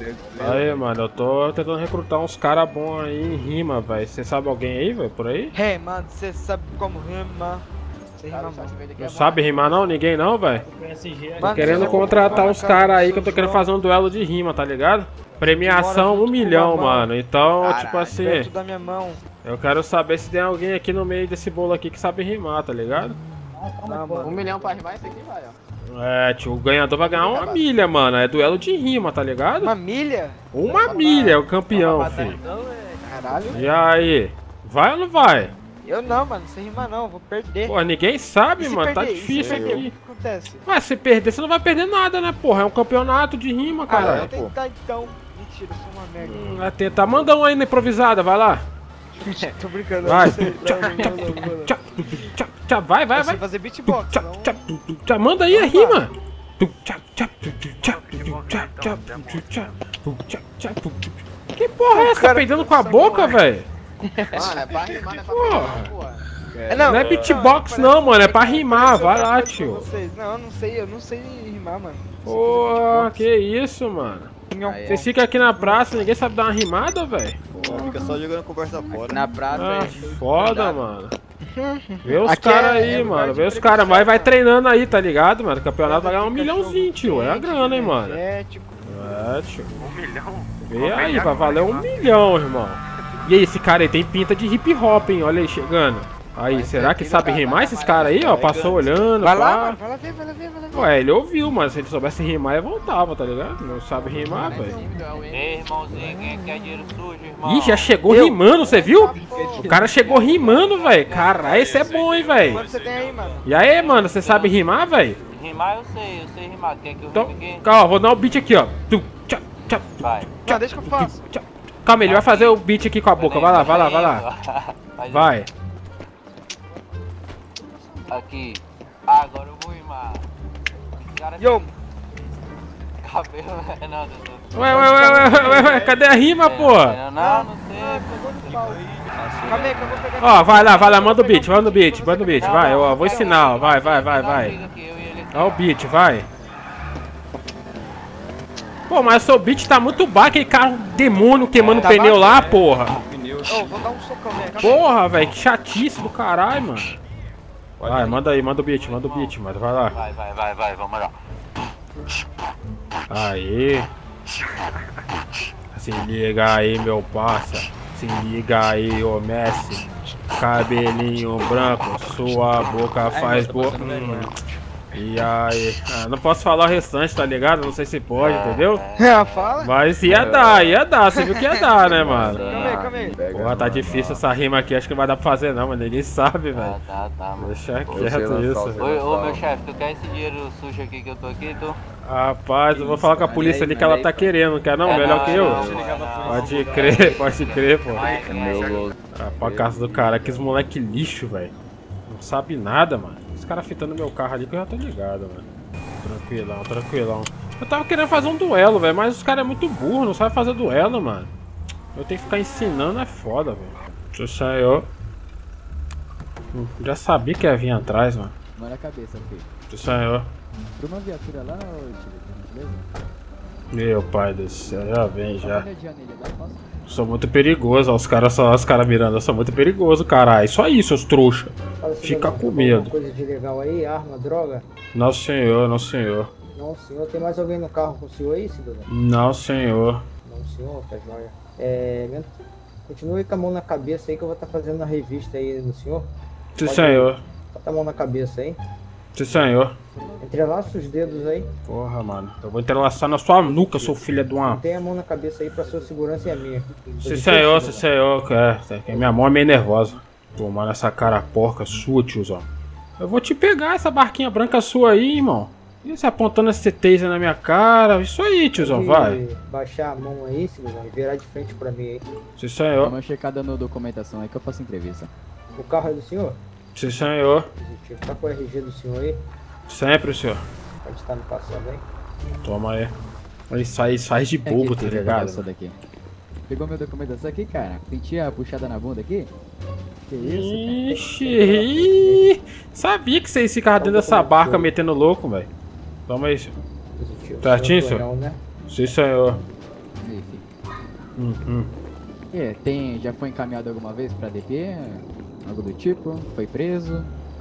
Aí, mano, eu tô tentando recrutar uns caras bons aí em rima, velho. Você sabe alguém aí, velho, por aí? Hey, mano, você sabe como rima? Você rima, mano. Não sabe rimar não? Ninguém não, velho? Tô Mano, querendo você- contratar mano, uns cara, caras aí seu que eu tô querendo João. fazer um duelo de rima, tá ligado? Premiação Bora um junto milhão, com o mamão. mano. Então, Caralho, tipo assim, perto da minha mão. eu quero saber se tem alguém aqui no meio desse bolo aqui que sabe rimar, tá ligado? Não, mano. Um milhão pra rimar isso aqui, vai, ó. É, tio, o ganhador vai ganhar uma milha, mano. É duelo de rima, tá ligado? Uma milha? Uma milha, é o campeão, filho. Caralho. E aí? Vai ou não vai? Eu não, mano, sem rimar não, vou perder. Pô, ninguém sabe, E se mano. Tá perder? E se difícil perder, aqui. O que acontece? Mas se perder, você não vai perder nada, né, porra? É um campeonato de rima, Ah, cara. eu vou tentar então. Mentira, eu sou uma merda. Hum, vai tentar. Manda um aí na improvisada, vai lá. Tô brincando, Vai. não sei. Não, não, não, não, não. Tchá, tchá, tchá, vai, vai, Eu sei vai. fazer beatbox, Tchá, não. tchá, tchá, manda aí a rima. Tchá, tchá, tchá, tchá, tchá, tchá, tchá, tchá. Que porra é essa? Tá peidando com a boca, velho? Mano, é pra rimar, não é pra Porra. rimar, porra. É, Não é beatbox não, mano. É pra rimar. Vai lá, tio. Vocês. Não, eu não sei, eu não sei rimar, mano. Porra, que isso, mano. Vocês ficam aqui na praça, ninguém sabe dar uma rimada, velho? Fica só jogando conversa fora. Na praça, ah, velho. foda, mano. Vê os caras aí, é, é mano. Vê os caras, mas vai treinando aí, tá ligado, mano? O campeonato vai ganhar um milhãozinho, tio. É a grana, hein, mano. É, tio. Um milhão? Vê aí, vai valer um milhão, irmão. E aí, esse cara aí tem pinta de hip hop, hein? Olha aí, chegando. Aí, será que sabe rimar esses cares aí, ó? Passou olhando, vai pá. lá, mano, vai lá ver, vai lá ver, vai lá ver. Ué, ele ouviu, mas se ele soubesse rimar, ele voltava, tá ligado? Não sabe rimar, velho. Ei, irmãozinho, quem quer dinheiro sujo, irmão? Ih, já chegou eu. rimando, você viu? O cara chegou rimando, velho. Caralho, esse é bom, hein, velho. Quanto você tem aí, mano? E aí, mano, você sabe rimar, velho? Rimar eu sei, eu sei rimar. Quer que eu então, rime aqui? Calma, vou dar o beat aqui, ó. Vai. Não, deixa que eu faço. Calma, ele vai fazer o beat aqui com a boca. Vai lá, vai lá, vai lá. Vai. Aqui. Ah, agora eu vou rimar. Cara, Yo! Cabelo, não, não, não. Ué, ué, ué, ué, ué, ué, cadê a rima, pô? Não, não, não sei. Calma aí que eu vou pegar. Ó, vai lá, vai lá, manda o beat, manda o beat, manda o beat, vai, eu vou ensinar, ó, vai, vai, vai, vai. Ó o beat, vai. Pô, mas o seu beat tá muito baixo, aquele carro demônio queimando o pneu lá, porra. Ô, vou dar um socão, velho. Porra, velho, que chatice do caralho, mano. Vai, manda aí, manda o beat, manda o beat, mano, vai lá. Vai, vai, vai, vai, vamos lá. Aí. Se liga aí, meu parça. Se liga aí, ô Messi. Cabelinho branco, sua boca faz boca. Hum. E aí? Ah, não posso falar o restante, tá ligado? Não sei se pode, entendeu? É, fala. Mas ia dar, ia dar. Você viu que ia dar, né, mano? Calma aí, calma aí. Porra, tá difícil essa rima aqui. Acho que não vai dar pra fazer, não, mano. Ninguém sabe, velho. Tá, tá, mano. Deixa quieto isso. Oi, ô, meu chefe, tu quer esse dinheiro sujo aqui que eu tô aqui, tu? Rapaz, eu vou falar com a polícia ali que ela tá querendo, quer não? Melhor que eu? Pode crer, pode crer, pô. Ah, pra casa do cara, que os moleque lixo, velho. Não sabe nada, mano. Os caras fitando meu carro ali que eu já tô ligado, mano. Tranquilão, tranquilão. Eu tava querendo fazer um duelo, velho, mas os caras é muito burro, não sabe fazer duelo, mano. Eu tenho que ficar ensinando, é foda, velho. Deixa saiu. Já sabia que ia vir atrás, mano. Manda a cabeça, filho. Deixa saiu. Tem uma viatura lá, ô beleza? Meu pai do céu, já vem já. Sou muito perigoso, ó, os caras só os caras mirando, eu sou muito perigoso, caralho. Só isso, seus trouxa. Fica com medo. Coisa de legal aí, arma, droga? Não, senhor, não, senhor. Não, senhor. Tem mais alguém no carro com o senhor aí, cidadão? Não, senhor. Não, senhor, tá joia. É. Continue com a mão na cabeça aí que eu vou estar tá fazendo a revista aí no senhor. Sim, senhor. Bota a mão na cabeça aí. Sim, senhor. Entrelaça os dedos aí. Porra, mano. Eu vou entrelaçar na sua nuca, seu filho de uma... Tem a mão na cabeça aí pra sua segurança e a minha. Sim, senhor, sim, senhor. É, minha mão é meio nervosa. Tomando essa cara porca sua, tiozão. Eu vou te pegar essa barquinha branca sua aí, irmão. E você apontando esse taser na minha cara. Isso aí, tiozão, vai. Baixar a mão aí, cidadão, e virar de frente pra mim aí. Sim, senhor. Dá uma checada na documentação aí que eu faço entrevista. O carro é do senhor? Sim, senhor. Tá com o R G do senhor aí? Sempre, senhor. Pode estar no passado aí. Toma aí. Isso aí faz de bobo, é tá ligado? Daqui. Pegou minha documentação aqui, cara? Pintinha puxada na bunda aqui? Que isso, Ixi, sabia que vocês ficavam dentro dessa barca metendo louco, velho. Toma aí, senhor. Certinho, senhor? Né? Sim, senhor. Aí, hum, hum. É, tem, já foi encaminhado alguma vez pra D P? Algo do tipo? Foi preso?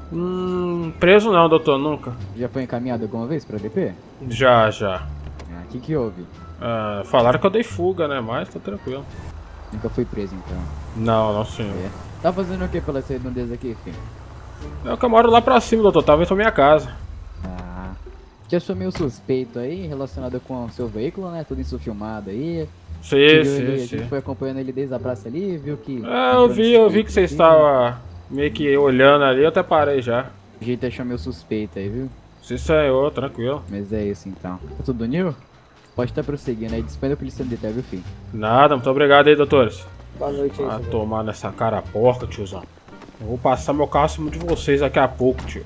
Hum, preso não, doutor, nunca. Já foi encaminhado alguma vez pra D P? Já, já. Ah, o que que houve? Ah, falaram que eu dei fuga, né, mas tá tranquilo. Nunca fui preso, então? Não, não, senhor. É. Tá fazendo o que pela redondeza aqui, filho? É que eu moro lá pra cima, doutor, talvez pra minha casa. Ah, te achou meio suspeito aí, relacionado com o seu veículo, né, tudo isso filmado aí. Sim, sim, ele, sim. A gente foi acompanhando ele desde a praça ali, viu que... É, eu vi, eu vi que você estava meio que olhando ali, eu até parei já. A gente achou meio suspeito aí, viu? Sim, senhor, tranquilo. Mas é isso então. Tá tudo new? Pode estar prosseguindo aí, dispõe da polícia militar, viu, filho? Nada, muito obrigado aí, doutores. Boa noite aí. Ah, tomar nessa cara porca, tiozão. Eu vou passar meu carro acima de vocês daqui a pouco, tio.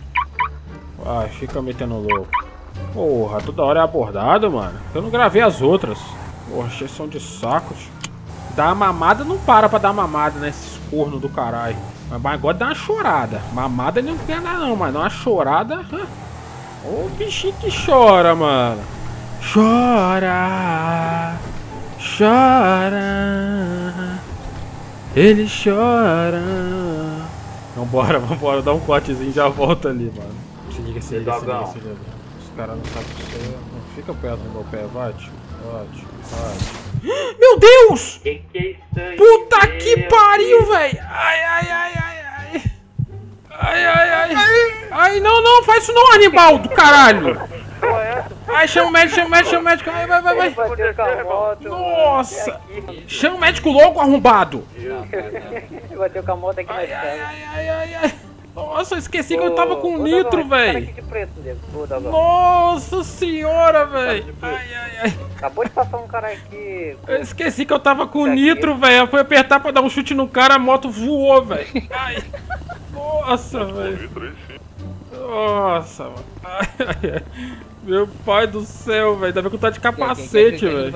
Vai, fica metendo louco. Porra, toda hora é abordado, mano. Eu não gravei as outras. Porra, exceção de saco, tio. Dar mamada não para pra dar mamada, né? Esses cornos do caralho. Mas agora dá uma chorada. Mamada ele não quer dar não, mas dá uma chorada. Ô bichinho que chora, mano. Chora, chora, ele chora. Vambora, vambora, dá um cortezinho e já volta ali, mano. Se liga, se liga, se liga, se liga. Os caras não sabem que você não fica perto do meu pé, bate, bate, bate. Meu Deus! Que que é isso aí? Puta que pariu, velho! Ai, ai, ai, ai, ai. Ai, ai, ai. Ai, não, não, faz isso não, animal do caralho. Ai, chama o médico, chama o médico, chama o médico. Ai, vai, vai, vai. Nossa. Chama o médico logo, arrombado. Bateu com a moto aqui na estrada. Ai, ai, ai, ai. Nossa, eu esqueci que eu tava com nitro, velho. Nossa senhora, velho. Ai, ai, ai. Acabou de passar um cara aqui. Eu esqueci que eu tava com nitro, velho. Eu fui apertar pra dar um chute no cara, a moto voou, velho. Ai. Nossa, velho. Nossa, mano. Ai, ai, ai. Meu pai do céu, velho. Ainda bem que eu tô de capacete, velho.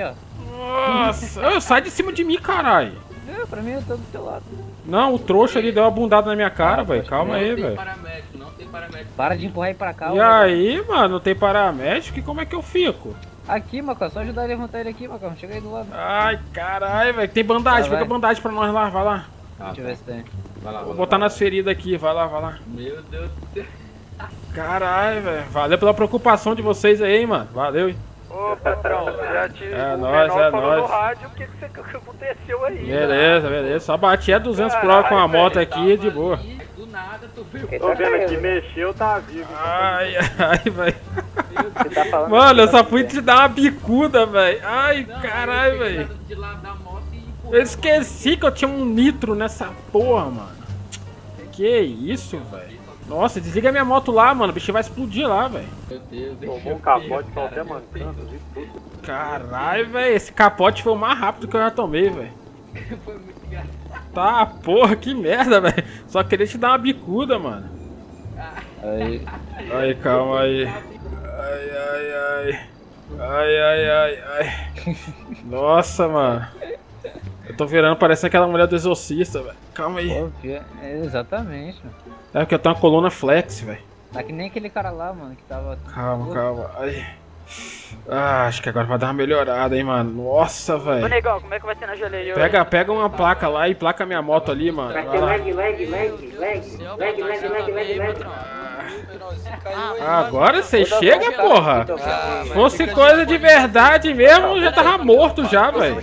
Nossa. Eu, sai de cima de mim, caralho. É, pra mim eu tô do teu lado. Não, o trouxa ali deu uma bundada na minha cara, velho. Calma aí, velho. Não tem paramédico. Para de empurrar aí pra cá. E aí, mano, não tem paramédico? E como é que eu fico? Aqui, Macão, só ajudar a levantar ele aqui, Macão. Chega aí do lado. Ai, caralho, velho. Tem bandagem, pega bandagem pra nós lá, vai lá. Ah, deixa eu ver se tem. Vai lá, Vou vai botar lá, nas feridas aqui, vai lá, vai lá. Meu Deus do céu. Caralho, velho. Valeu pela preocupação de vocês aí, hein, mano. Valeu, hein. Ô, patrão, já te... É nóis, é nóis. no rádio o que, que, que aconteceu aí. Beleza, né? beleza. Só bati a duzentos por hora com a moto aqui, de boa. Do nada, tu viu? Tô vendo aqui, mexeu, tá vivo. Ai, ai, velho. Mano, eu só fui te dar uma bicuda, velho. Ai, caralho, velho. Eu esqueci que eu tinha um nitro nessa porra, mano. Que isso, velho. Nossa, desliga minha moto lá, mano. O bicho vai explodir lá, velho. Meu Deus, tomou um capote, tô até mancando e tudo. Caralho, velho. Esse capote foi o mais rápido que eu já tomei, velho. Foi muito engraçado. Tá, porra, que merda, velho. Só queria te dar uma bicuda, mano. Aí. Aí, calma aí. Ai, ai, ai. Ai, ai, ai, ai. Nossa, mano. Eu tô virando, parecendo aquela mulher do exorcista, velho. Calma aí. Pô, é, exatamente, mano. É porque eu tenho uma coluna flex, velho. Tá que nem aquele cara lá, mano, que tava... Calma, calma. Ai. Ah, acho que agora vai dar uma melhorada, hein, mano. Nossa, velho. Ô, negão, como é que vai ser na geleia? Pega, pega uma placa lá e placa minha moto ali, mano. Vai ter lag, lag, lag, lag, lag, lag, lag, lag, lag. Ah, agora você chega, porra. Se fosse coisa de verdade mesmo, já tava morto já, velho.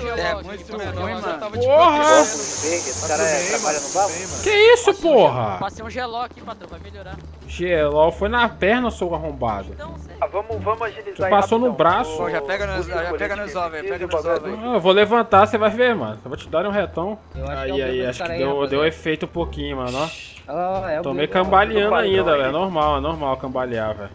Porra. Esse cara trabalha no babo? Que isso, porra? Passei um geló aqui, patrão, vai melhorar. Geló foi na perna, seu arrombado. Ah, vamos, vamos agilizar. Você passou no braço. Pô, já pega nos, já pega nos ovos, pega nos ovos. Eu vou levantar, você vai ver, mano. Eu vou te dar um retão. Eu acho aí, que é aí, o acho que cara aí, deu, rapaziada. deu efeito um pouquinho, mano, ó. Ah, é o Tô meio Bruno, cambaleando ó. ainda, velho. É normal, é normal cambalear, velho.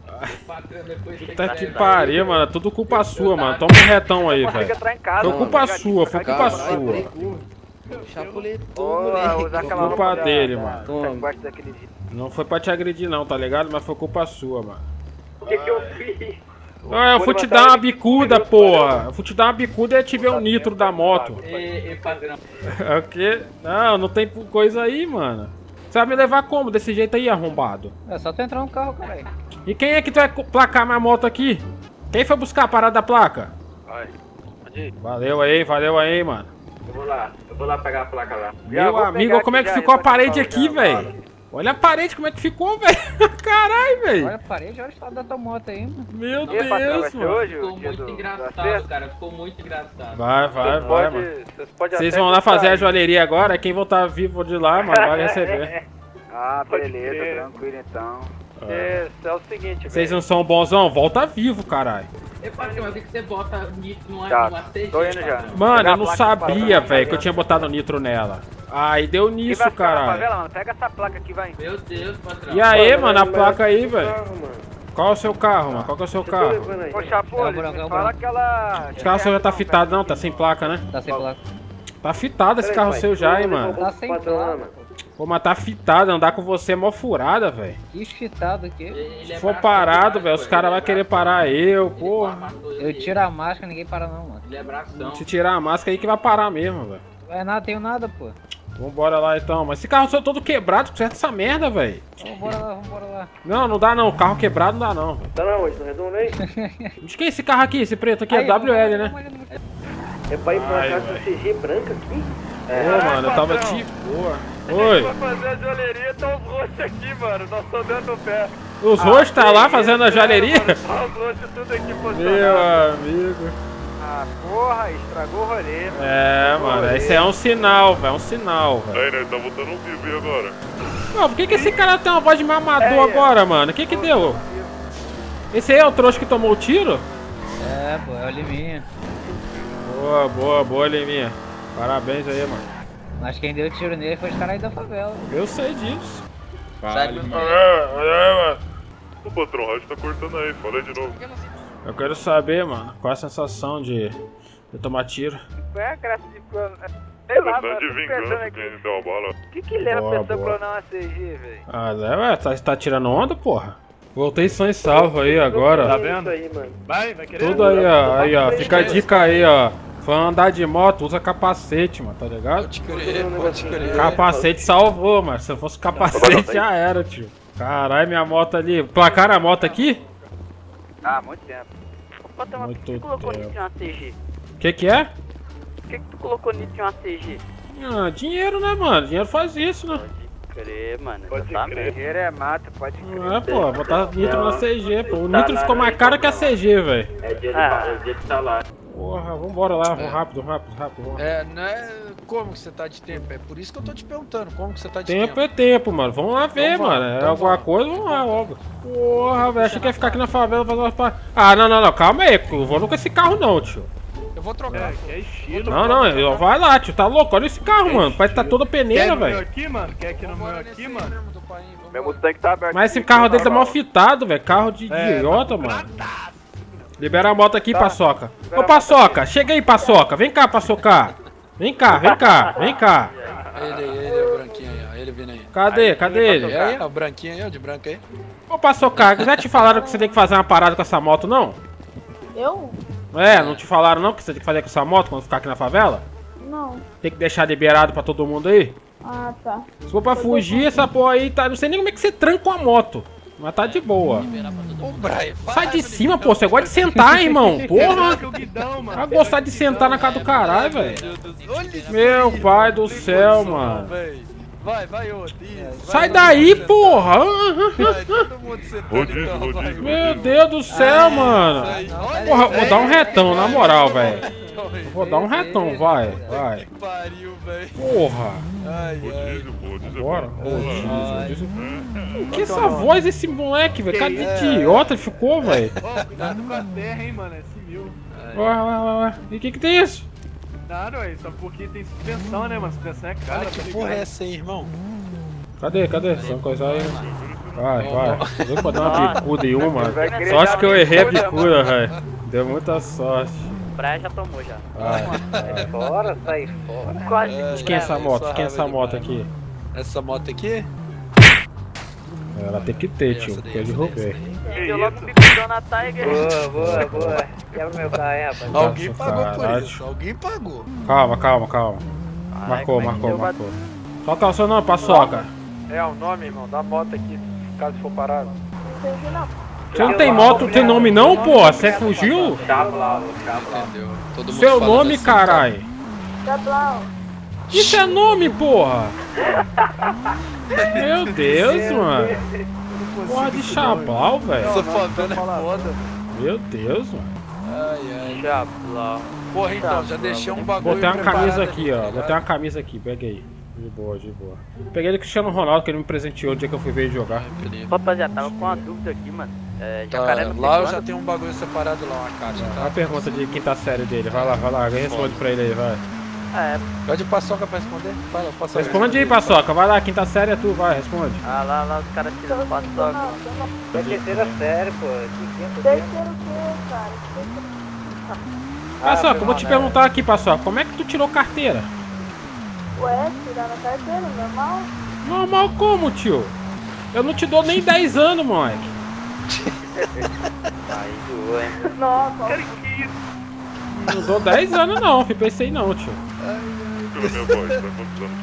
Puta que pariu, mano. Tudo culpa sua, mano. Toma um retão aí, velho. Foi culpa sua, foi culpa sua. Chapuletou, moleque. Foi culpa dele, mano. Não foi pra te agredir não, tá ligado? Mas foi culpa sua, mano. O que que eu fiz? Ah, eu fui te dar uma bicuda, porra. Eu fui te dar uma bicuda e tive o nitro da moto. E, e padrão. O quê? Não, não tem coisa aí, mano. Você vai me levar como? Desse jeito aí, arrombado? É só tu entrar no carro, caralho. E quem é que tu vai placar minha moto aqui? Quem foi buscar a parada da placa? Vai. Valeu aí, valeu aí, mano. Eu vou lá, eu vou lá pegar a placa lá. Meu amigo, olha como é que ficou a parede aqui, velho. Olha a parede, como é que ficou, velho. Caralho, velho. Olha a parede, olha o estado da tua moto aí, mano. Meu Deus, mano. Ficou muito engraçado, cara. Ficou muito engraçado. Vai, vai, vai, mano. Vocês vão lá fazer a joalheria agora. Quem voltar vivo de lá, mano, vai receber. Ah, beleza, tranquilo então. É, é o seguinte, Vocês não são bonzão? Volta vivo, caralho. E patrão, eu vi que você bota nitro numa Tá, C G. tô indo já. Mano, eu não sabia, velho, que eu tinha botado nitro nela. Aí deu nisso, caralho. Favela, mano, pega essa placa aqui, vai. Meu Deus, patrão. E aí, mano, a placa aí, velho? Qual é o seu carro, mano? Qual que é o seu carro? Ô, Chapolho, me fala aquela... Esse carro seu já tá fitado, não? Tá sem placa, né? Tá sem placa. Tá fitado esse carro seu já, hein, mano? Tá sem placa. Pô, mas tá fitado, andar com você é mó furada, velho. Que fitado aqui. Se for parado, velho, os caras vão querer parar eu, porra. Eu tiro a máscara, ninguém para não, mano. Ele é bração. Se tirar a máscara aí que vai parar mesmo, velho. Não é nada, tenho nada, pô. Vambora lá então, mas esse carro saiu todo quebrado, conserta essa merda, velho. Vambora lá, vambora lá. Não, não dá não, o carro quebrado não dá não, velho. Tá na onde? No redondo aí? De quem é esse carro aqui, esse preto aqui? É W L, né? É pra ir pra uma casa C G branca aqui? É, Ô, mano, eu tava de boa. Oi. Pra fazer a joalheria, tá os roxos aqui, mano. Nós estamos dando no pé. Os ah, roxos tá lá fazendo a joalheria? Tá os roxos tudo aqui posicionado. Meu amigo. Ah, porra, estragou o rolê, mano. É, mano, esse é um sinal, velho, é um sinal, velho. Aí, né, tá voltando um vivo agora. Pô, por que que esse cara tem uma voz de mamador é, agora, mano? O que que deu? Esse aí é o trouxa que tomou o tiro? É, pô, é o Liminha. Boa, boa, boa, Liminha. Parabéns aí, mano. Mas quem deu tiro nele foi os caras aí da favela. Eu sei disso. Vale, mano. É, mano. O patrão, o rádio tá cortando aí, fala aí de novo. Eu quero saber, mano, qual é a sensação de, de tomar tiro? Qual é a graça de clonar? Sei lá, mano, de vingança que ele deu uma bala. O que que leva a pessoa a clonar uma C G, velho? Ah, ué, tá, tá tirando onda, porra? Voltei sã e salvo aí agora. Tá vendo? Vai, vai querer? Tudo aí, ó, aí, ó, fica a dica aí, ó. Foi andar de moto, usa capacete, mano, tá ligado? Pode crer, pode crer. Capacete salvou, mano. Se fosse capacete já era, tio. Caralho, minha moto ali. Placaram a moto aqui? Ah, muito tempo. Muito Por que tu colocou nisso em uma C G? Que que é? Por que que tu colocou nisso em uma C G? Ah, dinheiro, né, mano? Dinheiro faz isso, né? Pode crer, mano. Pode crer. Dinheiro é mata, pode crer. Não é, pô, botar nitro na C G, pô. O nitro ficou mais caro que a C G, velho. É dia de, ah. dia de salário. Porra, vambora lá, vamos rápido, rápido, rápido. Vamos. É, não é como que você tá de tempo, é por isso que eu tô te perguntando, como que você tá de tempo. Tempo é tempo, mano, vamos lá ver, então, mano, então é alguma vamos. coisa, vamos lá logo. Porra, velho, achei que ia ficar aqui na favela fazendo umas paradas. Ah, não, não, não, calma aí, eu vou com esse carro não, tio. Eu vou trocar. É, é estilo. Não, não, eu, vai lá, tio, tá louco, olha esse carro, é mano, parece que tá toda peneira, velho. Quer aqui, mano? Quer aqui no meu aqui, mano? Meu Mustang tá aberto. Mas esse carro dele tá mal fitado, velho, carro de é, idiota, tá mano. Libera a moto aqui, tá. Paçoca. Ô, Paçoca, chega aí, Paçoca. Vem cá, Paçoca. Vem cá, vem cá, vem cá. Ele, ele é o branquinho aí, ó. Ele vindo aí. Cadê, aí, cadê ele? É aí, ó, o branquinho aí, ó, de branco aí. Ô, Paçoca, já te falaram que você tem que fazer uma parada com essa moto, não? Eu? É, não te falaram não que você tem que fazer com essa moto quando ficar aqui na favela? Não. Tem que deixar liberado pra todo mundo aí? Ah, tá. Se for pra fugir, essa porra aí tá... Não sei nem como é que você tranca a moto. Mas tá de boa. Ô, Brian, sai de cima, pô. Você gosta de sentar, irmão. Porra. Vai gostar de sentar na casa do caralho, velho. Meu pai do céu, mano. Vai, vai, outro. Sai daí, porra. Meu Deus do céu, mano. Porra, vou dar um retão, na moral, velho. Vou dar um retão, vai, vai. Porra. Bora. O que essa voz desse moleque, velho? Cadê de idiota ele ficou, velho? Cuidado com a terra, hein, mano. É civil. Ué, ué, ué, ué. E o que que tem isso? Nada, ué. Só porque tem suspensão, né, mano? Suspensão é cara. Que porra é essa aí, irmão? Cadê, cadê? Só coisa aí. Vai, vai. Vou dar uma bicuda em uma. Só acho que eu errei a bicuda, velho. Deu muita sorte. O Brian já tomou já. Vai, sai fora, sai fora. Quase. De quem é essa moto? De quem é essa moto aqui? Essa moto aqui? Ela tem que ter, tio, porque eu derrubei. Deu logo um bicudão na Tiger. Boa, boa, boa. Quebra meu carro aí, rapaz. Alguém pagou por isso, alguém pagou. Calma, calma, calma. Marcou, marcou, marcou. Qual que é o seu nome, Paçoca? É o nome, irmão, da moto aqui, caso for parado. Você não tem moto, não tem nome não, pô? Você fugiu? Seu nome, carai. Isso é nome, porra. Meu Deus, mano. Porra de Chablau, velho. Essa favela é foda. Meu Deus, mano. Ai, ai. Chablau. Porra, então, já deixei um bagulho. Botei uma camisa aqui, ó. Botei uma camisa aqui, pega aí. De boa, de boa. Peguei do Cristiano Ronaldo, que ele me presenteou no dia que eu fui ver ele jogar. Rapaziada, tava com uma dúvida aqui, mano. É, tá, lá eu já tenho um bagulho separado lá, uma caixa. Tá? A pergunta de quinta série dele. Vai lá, vai lá. Alguém responde pra ele aí, vai. É. Pede Paçoca pra responder? Vai lá, Paçoca. Responde aí, Paçoca. Vai lá, quinta série é tu, vai, responde. Ah, lá, lá, os caras tiram Paçoca. É terceira série, pô. Terceiro o quê, cara? Paçoca, eu vou te perguntar aqui, Paçoca. Como é que tu tirou carteira? Ué, tirar na carteira, normal? Normal como, tio? Eu não te dou nem dez anos, moleque. Aí doou, hein? Nossa, cara, que isso? Não dou dez anos não, filho. Pensei não, tio.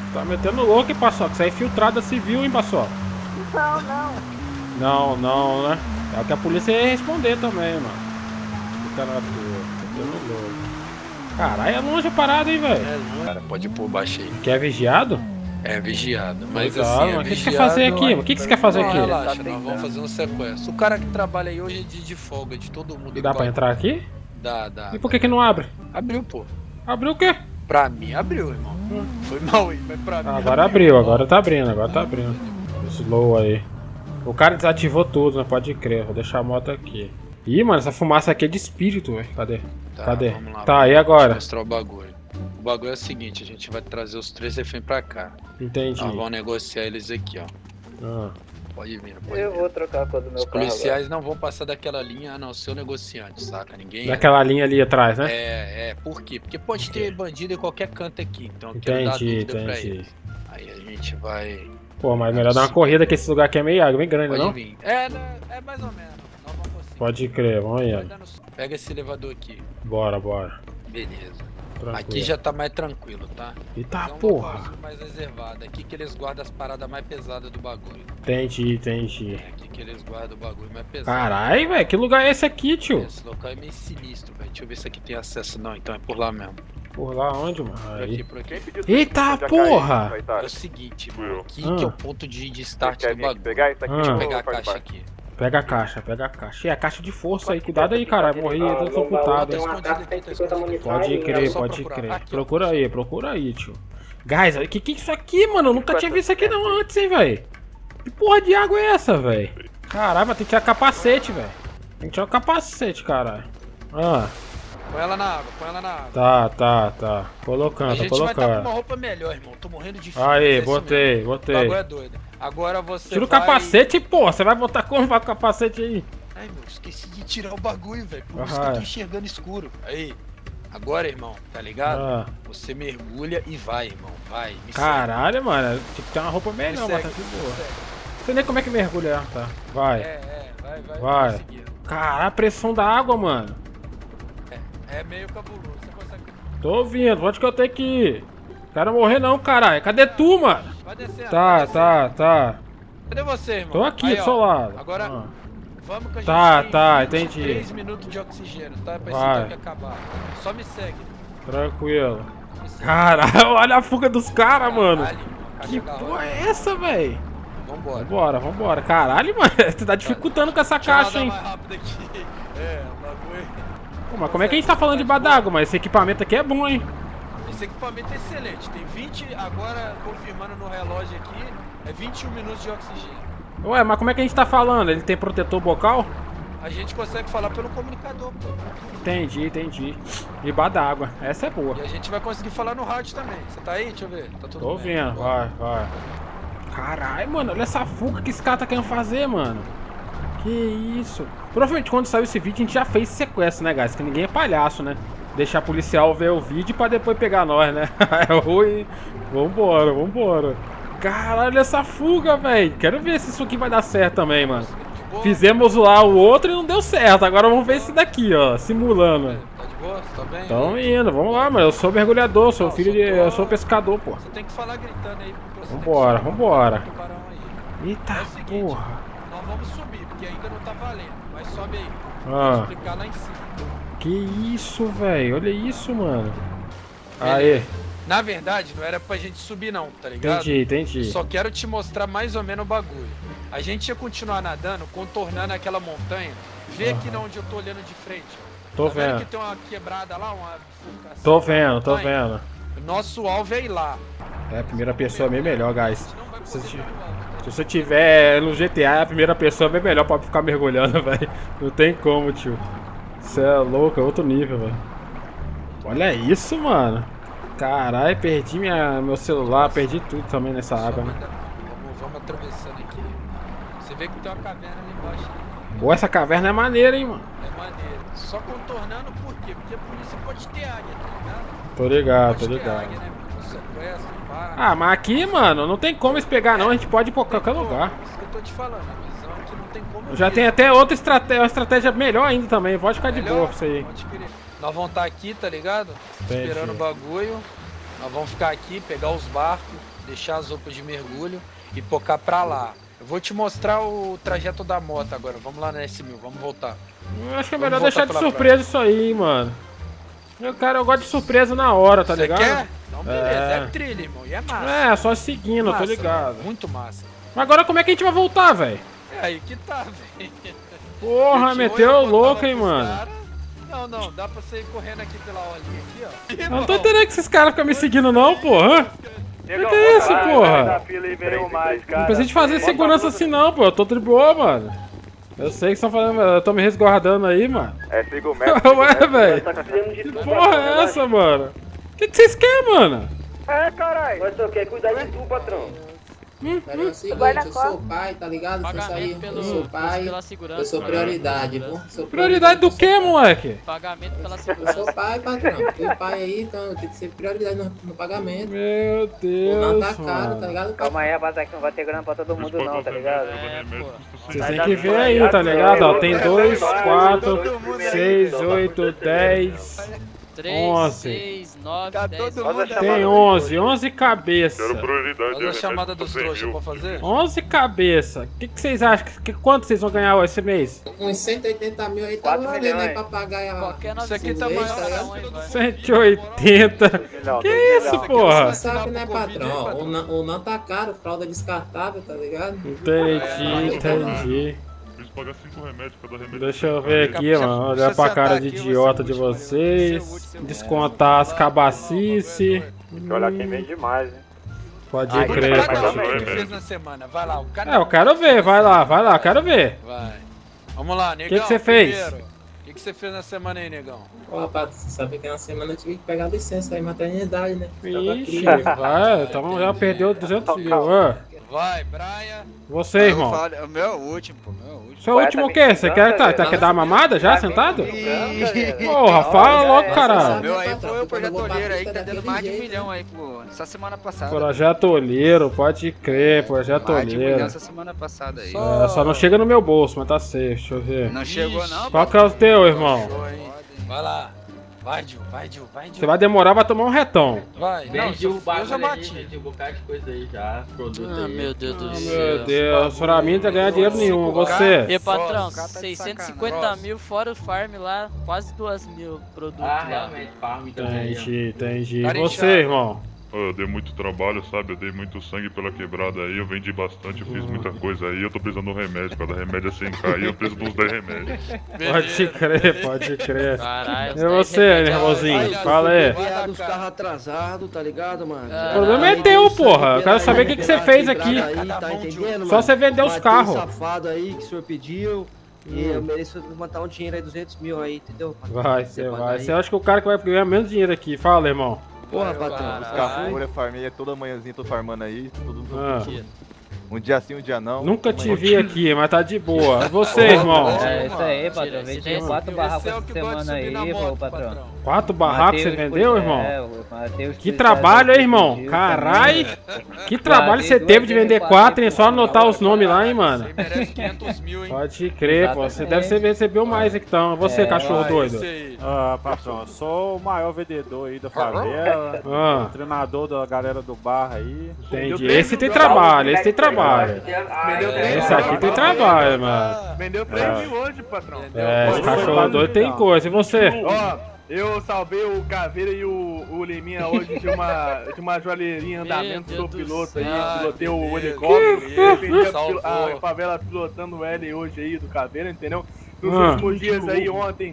Tá metendo louco, hein, Paçoca? Isso aí é infiltrada civil, hein, Paçoca? Não, não. Não, não, né? É o que a polícia ia responder também, mano. Fica na tua, metendo louco. Caralho, é longe a parada, hein, velho? É longe. Cara, pode pôr baixo aí. Que é vigiado? É vigiado, mas Legal, assim, é mas o que vigiado... que você quer fazer aqui? O que que você quer fazer não, aqui? Relaxa, nós vamos fazer um sequestro. O cara que trabalha aí hoje é de, de folga, de todo mundo. E dá pra entrar aqui? Dá, dá. E por que que não abre? Abriu, pô. Abriu o quê? Pra mim abriu, irmão. Hum. Foi mal aí, mas pra mim Agora abriu, agora tá abrindo, agora tá abrindo. Slow aí. O cara desativou tudo, não pode crer. Vou deixar a moto aqui. Ih, mano, essa fumaça aqui é de espírito, velho. Cadê? Tá, Cadê? Vamos lá, tá, e agora? Mostrar o bagulho. O bagulho é o seguinte, a gente vai trazer os três reféns pra cá. Entendi. Nós vamos negociar eles aqui, ó. Ah. Pode vir, pode Eu vir. vou trocar a cor do meu Os carro. policiais agora. não vão passar daquela linha a não ser o negociante, saca? Ninguém... Daquela linha ali atrás, né? É, é, por quê? Porque pode ter bandido em qualquer canto aqui, então eu quero dar Entendi, dúvida pra entendi. eles. Aí a gente vai... Pô, mas melhor dar uma corrida que esse lugar aqui é meio, bem grande, Pode não? vir. É, né, é mais ou menos. Nós vamos conseguir. Pode crer, vamos aí. Pega esse elevador aqui. Bora, bora. Beleza. Tranquilo. Aqui já tá mais tranquilo, tá? Eita Então, porra. um pouquinho mais reservado. Aqui que eles guardam as paradas mais pesadas do bagulho. Entendi, entendi. É aqui que eles guardam o bagulho mais pesado. Caralho, velho, que lugar é esse aqui, tio? Esse local é meio sinistro, velho. Deixa eu ver se aqui tem acesso. Não, então é por lá mesmo. Por lá onde, mano? Por Aí. aqui, por aqui. Eita porra! É o seguinte, mano. Aqui Ah. que é o ponto de, de start do bagulho. pegar isso aqui? Deixa eu Ah. pegar a caixa aqui. Pega a caixa, pega a caixa. É a caixa de força aí, cuidado aí, cara. Morri, eu tô ocultado. Tem uma caixa que tem cinquenta munições. Pode e- crer, só pode procurar. crer. Aqui, ó. Procura aí, procura aí, tio. Guys, o que que é isso aqui, mano? Eu nunca tinha visto isso aqui não antes, hein, velho. Que porra de água é essa, velho? Caralho, vai ter que tirar capacete, velho. Tem que tirar o capacete, caralho. Ah, Põe ela na água, põe ela na água. tá, tá, tá. A Colocando, tô gente vai estar com uma colocando. roupa melhor, irmão. Tô morrendo de frio. Aí, é isso botei, mesmo. botei. O bagulho é doido. Agora você Tira o vai... capacete, pô. Você vai botar como vai com o capacete aí? Ai, meu, esqueci de tirar o bagulho, velho. Por isso Ah, que eu é. tô enxergando escuro. Aí. Agora, irmão, tá ligado? Ah. Você mergulha e vai, irmão. Vai. Me Caralho, mano. Tinha que ter uma roupa segue. Me melhor, mas segue, tá de me boa. segue. Não sei nem como é que mergulha, tá. Vai. É, é, vai, vai. Vai. conseguir. Caralho, a pressão da água, mano. É meio cabuloso. Você consegue... Tô ouvindo, onde que eu tenho que ir? Quero morrer não, caralho. Cadê tu, mano? Vai descer, Tá, vai descer. tá, tá. Cadê você, irmão? Tô aqui, Aí, do ó. seu lado. Agora, Ah. vamos que a gente Tá, tem tá, vinte e entendi. três minutos de oxigênio, tá? Pra Vai. esse tanque acabar. Só me segue. Tranquilo. Caralho, olha a fuga dos caras, mano. Caralho, Que caixa da porra hora. é essa, velho? Vambora. Vambora, vambora. Caralho, mano. Tu tá dificultando com essa Deixa eu caixa, nadar hein? mais rápido aqui. É, o bagulho. Pô, mas como é que a gente tá falando de badágua? Mas esse equipamento aqui é bom, hein? Esse equipamento é excelente. Tem vinte, agora confirmando no relógio aqui, é vinte e um minutos de oxigênio. Ué, mas como é que a gente tá falando? Ele tem protetor bocal? A gente consegue falar pelo comunicador, pô. Entendi, entendi. De badágua. Essa é boa. E a gente vai conseguir falar no rádio também. Você tá aí? Deixa eu ver. Tá tudo Tô bem. vendo, vai, vai. Caralho, mano, olha essa fuga que esse cara tá querendo fazer, mano. Que isso. Provavelmente quando saiu esse vídeo a gente já fez esse sequestro, né, guys? Que ninguém é palhaço, né? Deixar policial ver o vídeo pra depois pegar nós, né? É ruim. Vambora, vambora. Caralho, olha essa fuga, velho. Quero ver se isso aqui vai dar certo também, mano. Fizemos lá o outro e não deu certo. Agora vamos ver esse daqui, ó. Simulando. Tá de boa? Você tá bem? Tamo indo, vamos lá, mano. Eu sou mergulhador, sou filho de. Eu sou pescador, pô. Você tem que falar gritando aí. Porque você Vambora, tem que vambora. subir o tubarão aí. Eita É o seguinte, porra. nós vamos subir, porque ainda não tá valendo. Mas sobe aí. Ah. Vou explicar lá em cima. Que isso, velho. Olha isso, mano. Beleza. Aê. Na verdade, não era pra gente subir não, tá ligado? Entendi, entendi. Só quero te mostrar mais ou menos o bagulho. A gente ia continuar nadando, contornando aquela montanha. Vê aqui na onde eu tô olhando de frente. Tô Tá vendo vendo. que tem uma quebrada lá, uma bifurcação? Tô vendo, tô Montanha? vendo. Nosso alvo é ir lá. É, a primeira pessoa é bem melhor, guys. Se, se você tiver no G T A, a primeira pessoa é bem melhor pra ficar mergulhando, velho. Não tem como, tio. Você é louco, é outro nível, velho. Olha isso, mano. Caralho, perdi minha, meu celular, perdi tudo também nessa água, né? Vamos, vamos atravessando aqui. Você vê que tem uma caverna ali embaixo. Boa, essa caverna é maneira, hein, mano. É maneiro. Só contornando por quê? Porque a polícia pode ter águia, tá ligado? Tô ligado, Pode tô ter ligado. águia, né, mano? Sequestro, pá. Ah, mas aqui, mano, não tem como eles pegar, não. A gente pode ir pra qualquer lugar. Isso que eu tô te falando, a visão é que não tem como. Já mesmo. tem até outra estratégia, uma estratégia melhor ainda também. Pode ficar de Melhor? boa pra isso aí. Pode crer. Nós vamos estar aqui, tá ligado? Entendi. Esperando o bagulho. Nós vamos ficar aqui, pegar os barcos, deixar as roupas de mergulho e pocar pra lá. Eu vou te mostrar o trajeto da moto agora. Vamos lá na S mil, vamos voltar. Eu acho que é Vamos melhor voltar deixar de pela surpresa isso aí, mano. Eu, cara, eu gosto de surpresa na hora, tá Cê ligado? quer? Não, beleza, é. É. trilha, irmão, e é massa. É, só seguindo, massa, tô ligado. mano, muito massa. Mas agora como é que a gente vai voltar, velho? É aí que tá, velho. Porra, meteu louco, hein, mano. Cara. Não, não, dá pra você ir correndo aqui pela olhinha aqui, ó. Eu não tô entendendo que esses caras ficam me seguindo não, porra. O que, que é isso, porra? Não precisa de fazer segurança assim não, pô. Eu tô de boa, mano. Eu sei que estão falando, eu tô me resguardando aí, mano. É, siga o método. Ué, velho. Que porra é essa, mano? O que, que vocês querem, mano? É, caralho. Mas eu quero cuidar de tu, patrão. Hum, Cara, é o seguinte, eu sou pai, tá ligado? Se eu sair, eu sou pai, eu sou prioridade, viu? Sou Prioridade do que, moleque? Pagamento pela Eu segurança. sou pai, patrão. Fui pai aí, então tem que ser prioridade no, no pagamento. Meu Não Deus, tá caro, tá ligado? Calma aí, rapaziada, que não vai ter grana pra todo mundo não, tá ligado? Vocês têm que ver aí, tá ligado? Ó, tem dois, quatro, seis, oito, dez, onze. três, nove, dez. Tem onze, onze cabeças. Quero prioridade. Olha a chamada dos trouxas pra fazer. onze cabeças. O que, que vocês acham? Que, quanto vocês vão ganhar esse mês? Uns cento e oitenta mil aí tá valendo aí pra pagar a... Isso aqui tá maior, hein, vai. cento e oitenta. Que isso, porra? Você sabe, né, patrão? O não, o não tá caro, fralda descartável, tá ligado? Entendi, entendi. Preciso pagar cinco remédios, cada remédio. Deixa eu ver aqui, mano. Olhar pra cara de idiota de vocês. Descontar as cabacices. Tem que olhar quem vende mais, hein? Pode Ai, crer, cada pode um que crer. fez na semana. Vai lá, o cara. É, eu quero ver, vai lá, vai lá, quero ver. Vai. Vamos lá, negão. Que que você fez? primeiro. O que, que você fez na semana aí, negão? Pô, rapaz, você sabe que na semana eu tive que pegar licença aí, maternidade, né? Ixi, vai, então já perdeu duzentos mil. Ah. Vai, Braia. Você, irmão. O meu é o último, pô. Meu é o último. Seu último o quê? Você quer, tá, tá, quer dar uma mamada já, sentado? Porra, fala logo, caralho. O meu aí foi o projeto Olheiro aí, que tá dando mais de um milhão aí, pô. Essa semana passada. Projeto Olheiro, pode crer, Projeto Mais de um milhão Olheiro. essa semana passada aí. É, só não chega no meu bolso, mas tá safe, deixa eu ver. Não chegou não, Qual que é o teu, irmão? Vai lá. Vai, Gil, vai, Gil, vai, Gil. Você vai demorar, vai tomar um retão. Vai, não, Vendi o eu já bagulho aí, bati. vendi um bocado de coisa aí já, produto Ah, aí. meu Deus do Ah, céu. meu Deus, pra mim não vai ganhar dinheiro nenhum, você. E patrão, Nossa, tá de seiscentos e sacanagem. cinquenta mil fora o farm lá, quase duas mil produtos Ah, lá. realmente, farm também. Entendi, entendi. Cara Você, inchado. irmão? Eu dei muito trabalho, sabe? Eu dei muito sangue pela quebrada aí, eu vendi bastante, eu fiz muita coisa aí, eu tô precisando de um remédio, cada remédio é cem k aí, eu preciso de uns dez remédios. Pode crer, pode crer. Caralho, E você, nervosinho? Fala aí. Viado dos carros atrasados, tá ligado, mano? O problema é teu, porra. Eu quero saber o que, que você fez aqui. Aí, tá entendendo, Só mano? você vender os Matei carros. um safado aí que o senhor pediu. E Hum. eu mereço mandar um dinheiro aí, duzentos mil aí, entendeu? Vai, você vai. Você acha que o cara que vai ganhar menos dinheiro aqui? Fala, irmão. Porra, patrão. Os carros, eu farmei toda manhãzinha, tô farmando aí, todo Ah. mundo. Um dia sim, um dia não. Nunca te vi aqui, mas tá de boa. Você, irmão. É isso aí, patrão. Vendi quatro barracos essa semana aí, pô, patrão. Quatro barracos você Matei os vendeu, policiais, irmão? é, eu matei os Que policiais trabalho, aí, hein, irmão? fugiu Carai! também. Que trabalho você Guardei teve de duas vender vezes quatro, hein? quatro, Só anotar os nomes lá, hein, mano? Você merece quinhentos mil, hein? Pode crer, pô. Você deve Exatamente. ser recebeu mais então. Você, É, cachorro Vai, doido. esse aí. Ah, patrão, eu sou o maior vendedor aí da favela, Ah. treinador da galera do bar aí. Entendi. Esse tem trabalho, esse tem trabalho. Vendeu Esse aqui tem trabalho, mano. Vendeu três mil hoje, patrão. É, esse cachorro doido tem coisa. E você? Ó, eu salvei o Caveira e o, o Liminha hoje de uma, de uma joalheirinha andamento, Meu sou Deus piloto do aí, céu. pilotei o Meu helicóptero, Deus, defendi a, salvou. pil- a favela pilotando o L hoje aí do Caveira, entendeu? Nos Ah. últimos dias aí, ontem,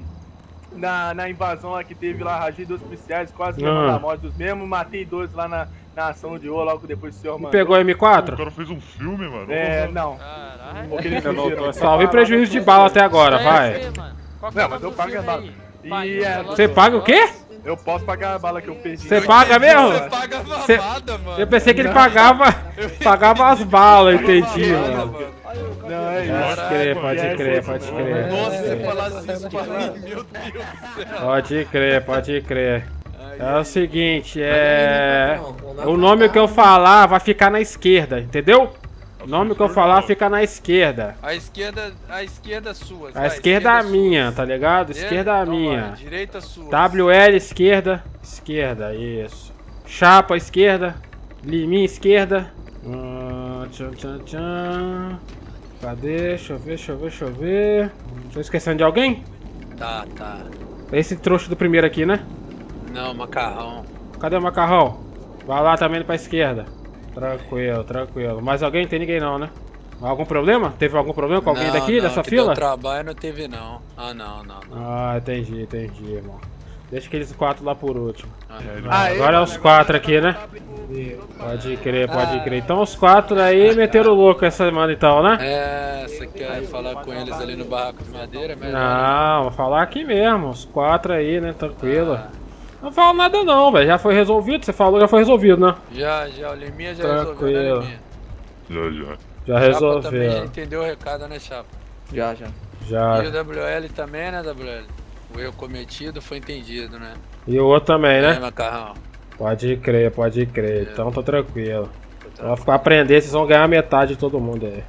na, na invasão lá que teve lá, ragi dois policiais, quase Ah. levando a morte dos mesmos, matei dois lá na, na ação de ouro, logo depois do senhor E mandou. pegou M O quatro? cara fez um filme, mano. É, não. Caralho. Porque eles Você anotou fugiram. essa Salve parada? prejuízo de bala até agora, É, vai. você, mano. Qual que é Não, o mas nome eu do pago filme a bala. aí? E Pai, é, fala Você do- paga o quê? eu posso pagar a bala que eu perdi. Você paga mesmo? Você paga Cê- mamada, mano. Eu pensei que ele pagava, pagava as balas, entendi, Mamada, mano. mano. Não, é Pode isso. crer, pode crer, pode crer. Nossa, você falasse isso pra mim, meu Deus do céu. Pode crer, pode crer. É o seguinte, é... O nome que eu falar vai ficar na esquerda, entendeu? O nome que eu falar fica na esquerda. A esquerda, a esquerda sua. A esquerda é a minha, tá ligado? Dele? Esquerda é a Então minha. vai, direita sua. W L esquerda, esquerda, isso. Chapa à esquerda. Liminha esquerda. Hum, tchan, tchan, tchan. Cadê? Deixa eu ver, deixa eu ver, deixa eu ver. Tô esquecendo de alguém? Tá, tá. Esse trouxa do primeiro aqui, né? Não, macarrão. Cadê o macarrão? Vai lá também pra esquerda. Tranquilo, tranquilo. Mais alguém? Não tem ninguém não, né? Algum problema? Teve algum problema com alguém não, daqui, não, dessa que fila? Deu trabalho não teve não. Ah, não, não, não. Ah, entendi, entendi, irmão. Deixa aqueles quatro lá por último. Ah, ah, agora é os quatro aqui, né? Pode crer, pode crer. Então os quatro aí meteram o louco essa semana então, né? É, você quer falar com eles ali no barraco de madeira? Melhor, não, vou falar aqui mesmo. Os quatro aí, né? Tranquilo. Ah. Não falo nada não, velho. Já foi resolvido? Você falou, já foi resolvido, né? Já, já. O Liminha já Tranquilo. resolveu, né, Já, já. Já resolveu. Chapa também já entendeu o recado, né, Chapa? Já, já. Já. E o W L também, né, W L? O erro cometido foi entendido, né? E o outro também, né? É, macarrão. Pode crer, pode crer. É. Então tô tranquilo. Então vai ficar aprender, vocês vão ganhar metade de todo mundo aí.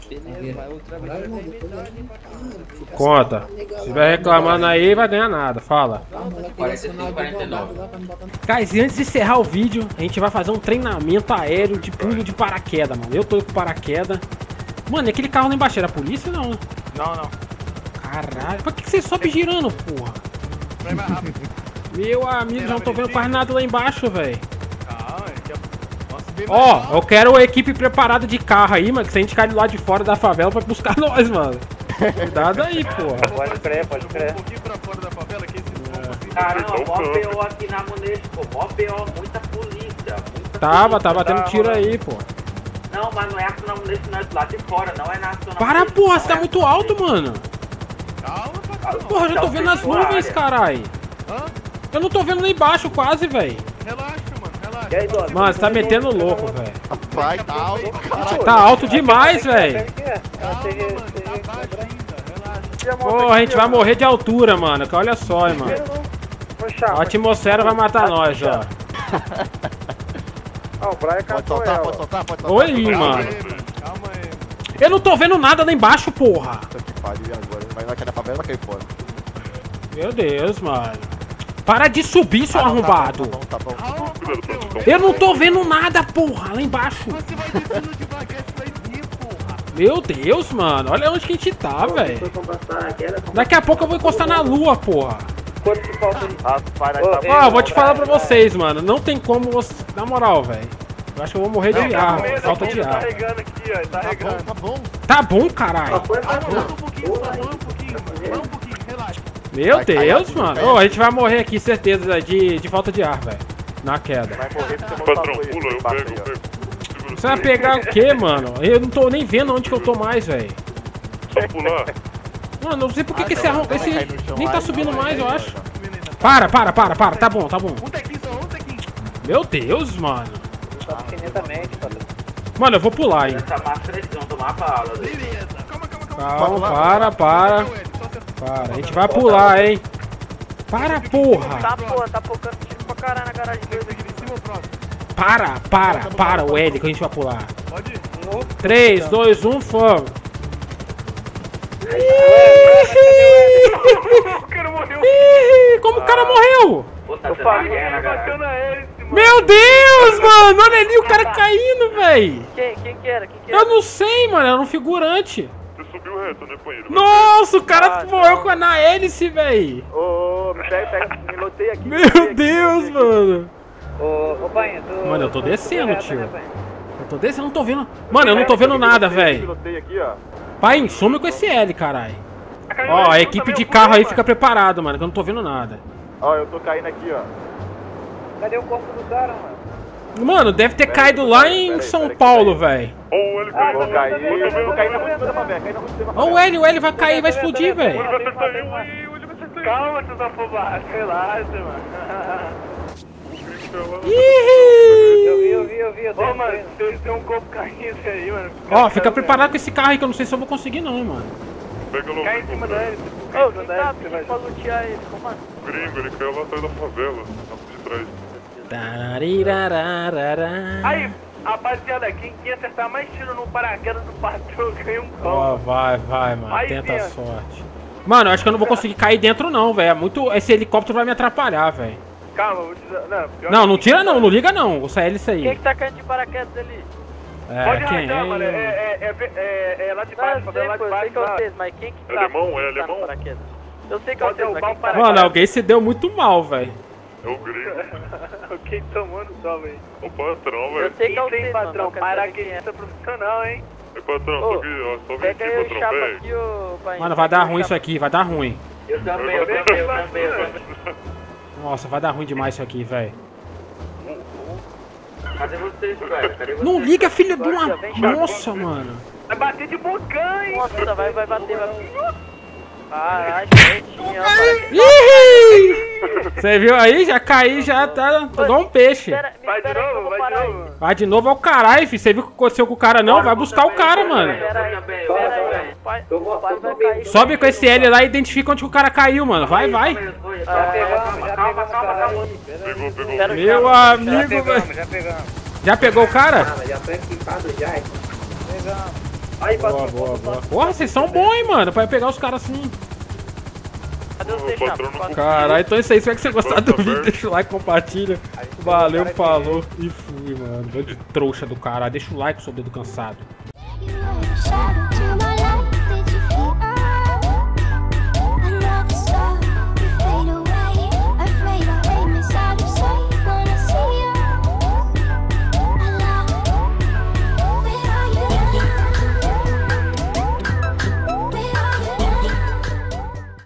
Conta. Se estiver reclamando aí, vai ganhar nada. Fala. Guys, e antes de encerrar o vídeo, a gente vai fazer um treinamento aéreo de pulo de paraquedas, mano. Eu tô com paraquedas. Mano, e aquele carro lá embaixo era a polícia ou não? Não, não. Caralho, por que você sobe girando, porra? Vai mais rápido. Meu amigo, já não tô vendo quase nada lá embaixo, velho. Ó, eu quero a equipe preparada de carro aí, mano, que se a gente cair lá de fora da favela pra buscar nós, mano. Cuidado aí, porra. Pode crer, pode crer. Um pouquinho pra fora da favela que esse Caramba, mó P O aqui na Munesco, mó P O, muita polícia. Muita tava, polícia, tá batendo tá, tiro aí, pô. Não, mas não é aqui na Munesco, não é do lado de fora, não é nacional. Para, porra, você tá muito alto, mano. Calma, calma. Porra, eu já tô vendo as nuvens, carai. Eu não tô vendo lá embaixo quase, velho. Relaxa, mano, relaxa. Mano, você tá metendo louco, velho. Vai, tá alto, caralho. Tá alto demais, velho. Porra, a gente vai morrer de altura, mano. Olha só, hein, mano. A atmosfera vai matar nós, ó. Ah, o Brian pode soltar, pode soltar, pode soltar. Oi, mano. Calma aí. Eu não tô vendo nada lá embaixo, porra. Que pariu agora. Mas vai cair na favela, vai cair fora. Meu Deus, mano. Para de subir, seu ah, não, arrombado. Tá bom, tá bom, tá bom. Eu não tô vendo nada, porra, lá embaixo. Você vai descendo devagar, você vai vir, porra. Meu Deus, mano. Olha onde que a gente tá, velho. Daqui a pouco eu vou encostar na lua, porra. Quanto que falta aí? Ah, vai, vai, tá bom. Ó, eu vou te falar pra vocês, mano. Não tem como você... Na moral, velho. Eu acho que eu vou morrer de ar. Falta de ar. Tá regando aqui, ó. Tá regando. Tá bom. Tá bom, caralho. Ah, um pouquinho, só um pouquinho, mano. Um pouquinho, relaxa. Meu Deus, mano. Ô, oh, a gente vai morrer aqui, certeza, de, de falta de ar, velho. Na queda. Vai morrer porque Patrão, pula, eu pego, eu pego. Você vai pegar o quê, mano? Eu não tô nem vendo onde que eu tô mais, velho. Só pular. Mano, não sei por que que esse arrom... Esse nem tá subindo mais, eu acho. Para, para, para, para. Tá bom, tá bom. Um tequinho só, um tequinho. Meu Deus, mano. Tá pequenamente, patrão. Mano, eu vou pular, hein. Essa massa eles vão tomar bala. Beleza. Calma, calma, calma. Calma, para, para. Para, a gente vai pular, hein. Para, porra. Tá, porra, tá focando tiro pra caralho na garagem dele. Para, para, para, o L que a gente vai pular. Pode ir. três, dois, um, fogo. O cara morreu. Como o cara morreu? Puta, você tá ganhando na garagem. Meu Deus, mano. Olha ali o cara caindo, véi. Quem, quem que era? Quem que era? Eu não sei, mano. Era um figurante. Você subiu reto, né, companheiro? Nossa, o cara morreu com a na hélice, véi. Ô, me pega, pega, me lotei aqui. Meu Deus, mano. Ô, ô, pai, tu... Mano, eu tô descendo, tio. Eu tô descendo, eu não tô vendo... Mano, eu não tô vendo nada, velho. Pai, some com esse L, caralho. Ó, a equipe de carro aí fica preparada, mano, que eu não tô vendo nada. Ó, eu tô caindo aqui, ó. Cadê o corpo do cara, mano? Mano, deve ter caído lá em São Paulo, velho. Ó, o L caiu. Vou cair, vou cair na rua da favela, cair na rua da favela. Ó, o L, o L vai cair, vai explodir, velho. Calma, seus afobados, relaxa, mano. Eu vi, eu vi, eu vi, eu vi. Ô, mano, tem um corpo caindo aí, mano. Ó, fica preparado com esse carro aí, que eu não sei se eu vou conseguir não, mano. Pega logo. Cai em cima dele. Ô, quem tá pedindo pra lutear ele, comando? Gringo, ele caiu lá atrás da favela, de trás. Aí, rapaziada, quem quer acertar mais tiro no paraquedas do patrão ganha um Ó, gol. vai, vai, mano, Aí, tenta a Vinha. sorte. Mano, eu acho que eu não vou conseguir cair dentro não, velho. É muito... Esse helicóptero vai me atrapalhar, velho. Calma, vou te dar. Não, pior Não, que- não tira não, não liga não. Vou sair isso aí. Quem que tá caindo de paraquedas ali? É, Pode quem arrancar, é? mano. É, é, é, é, é lá de Ah, baixo, eu fazer sei, lá pô, de eu sei baixo. que é lá. vocês, mas quem que É tá? alemão, é tá no alemão? paraquedas? Eu sei que é Pode vocês, mas derrubar quem o que tá? Mano, alguém se deu muito mal, velho. É o gringo. Quem tomando salve aí? O patrão, Eu velho. sei que é Quem tem vocês, mano. patrão? eu quero saber quem é. Paraquedista profissional, hein? É patrão, Ô, só que, ó, só vem Pega aqui, aí o patrão, chapa velho. aqui, ô pai. Mano, vai dar ruim isso aqui, vai dar ruim. Eu também, eu também, eu também, eu também. Nossa, vai dar ruim demais isso aqui, velho. Cadê vocês, velho? Cadê vocês? Não liga, filho de uma... Nossa, mano. Vai bater de bocão, hein? Nossa, vai, vai bater, vai. Caralho, gente, minha Ih! Você viu aí? Já caí, já tá igual um peixe. Vai de novo, vai de novo. Vai de novo ao caralho, filho. Você viu o que aconteceu com o cara não? Vai buscar o cara, mano. Sobe com esse L lá e identifica onde o cara caiu, mano. Vai, vai. Calma, calma, calma. Pegou, pegou. Meu amigo, Já velho. pegamos, já pegamos. Já pegou o cara? Já tô equipado já. Pegamos. Aí, Boa, boa, boa. Porra, vocês são bons, hein, mano. Pra pegar os caras assim. Cadê o chapa? Caralho, então é isso aí. Espero que você gostar do vídeo. Deixa o like, compartilha. Valeu, falou. E fui, mano. Bando de trouxa do cara. Deixa o like, sou dedo cansado.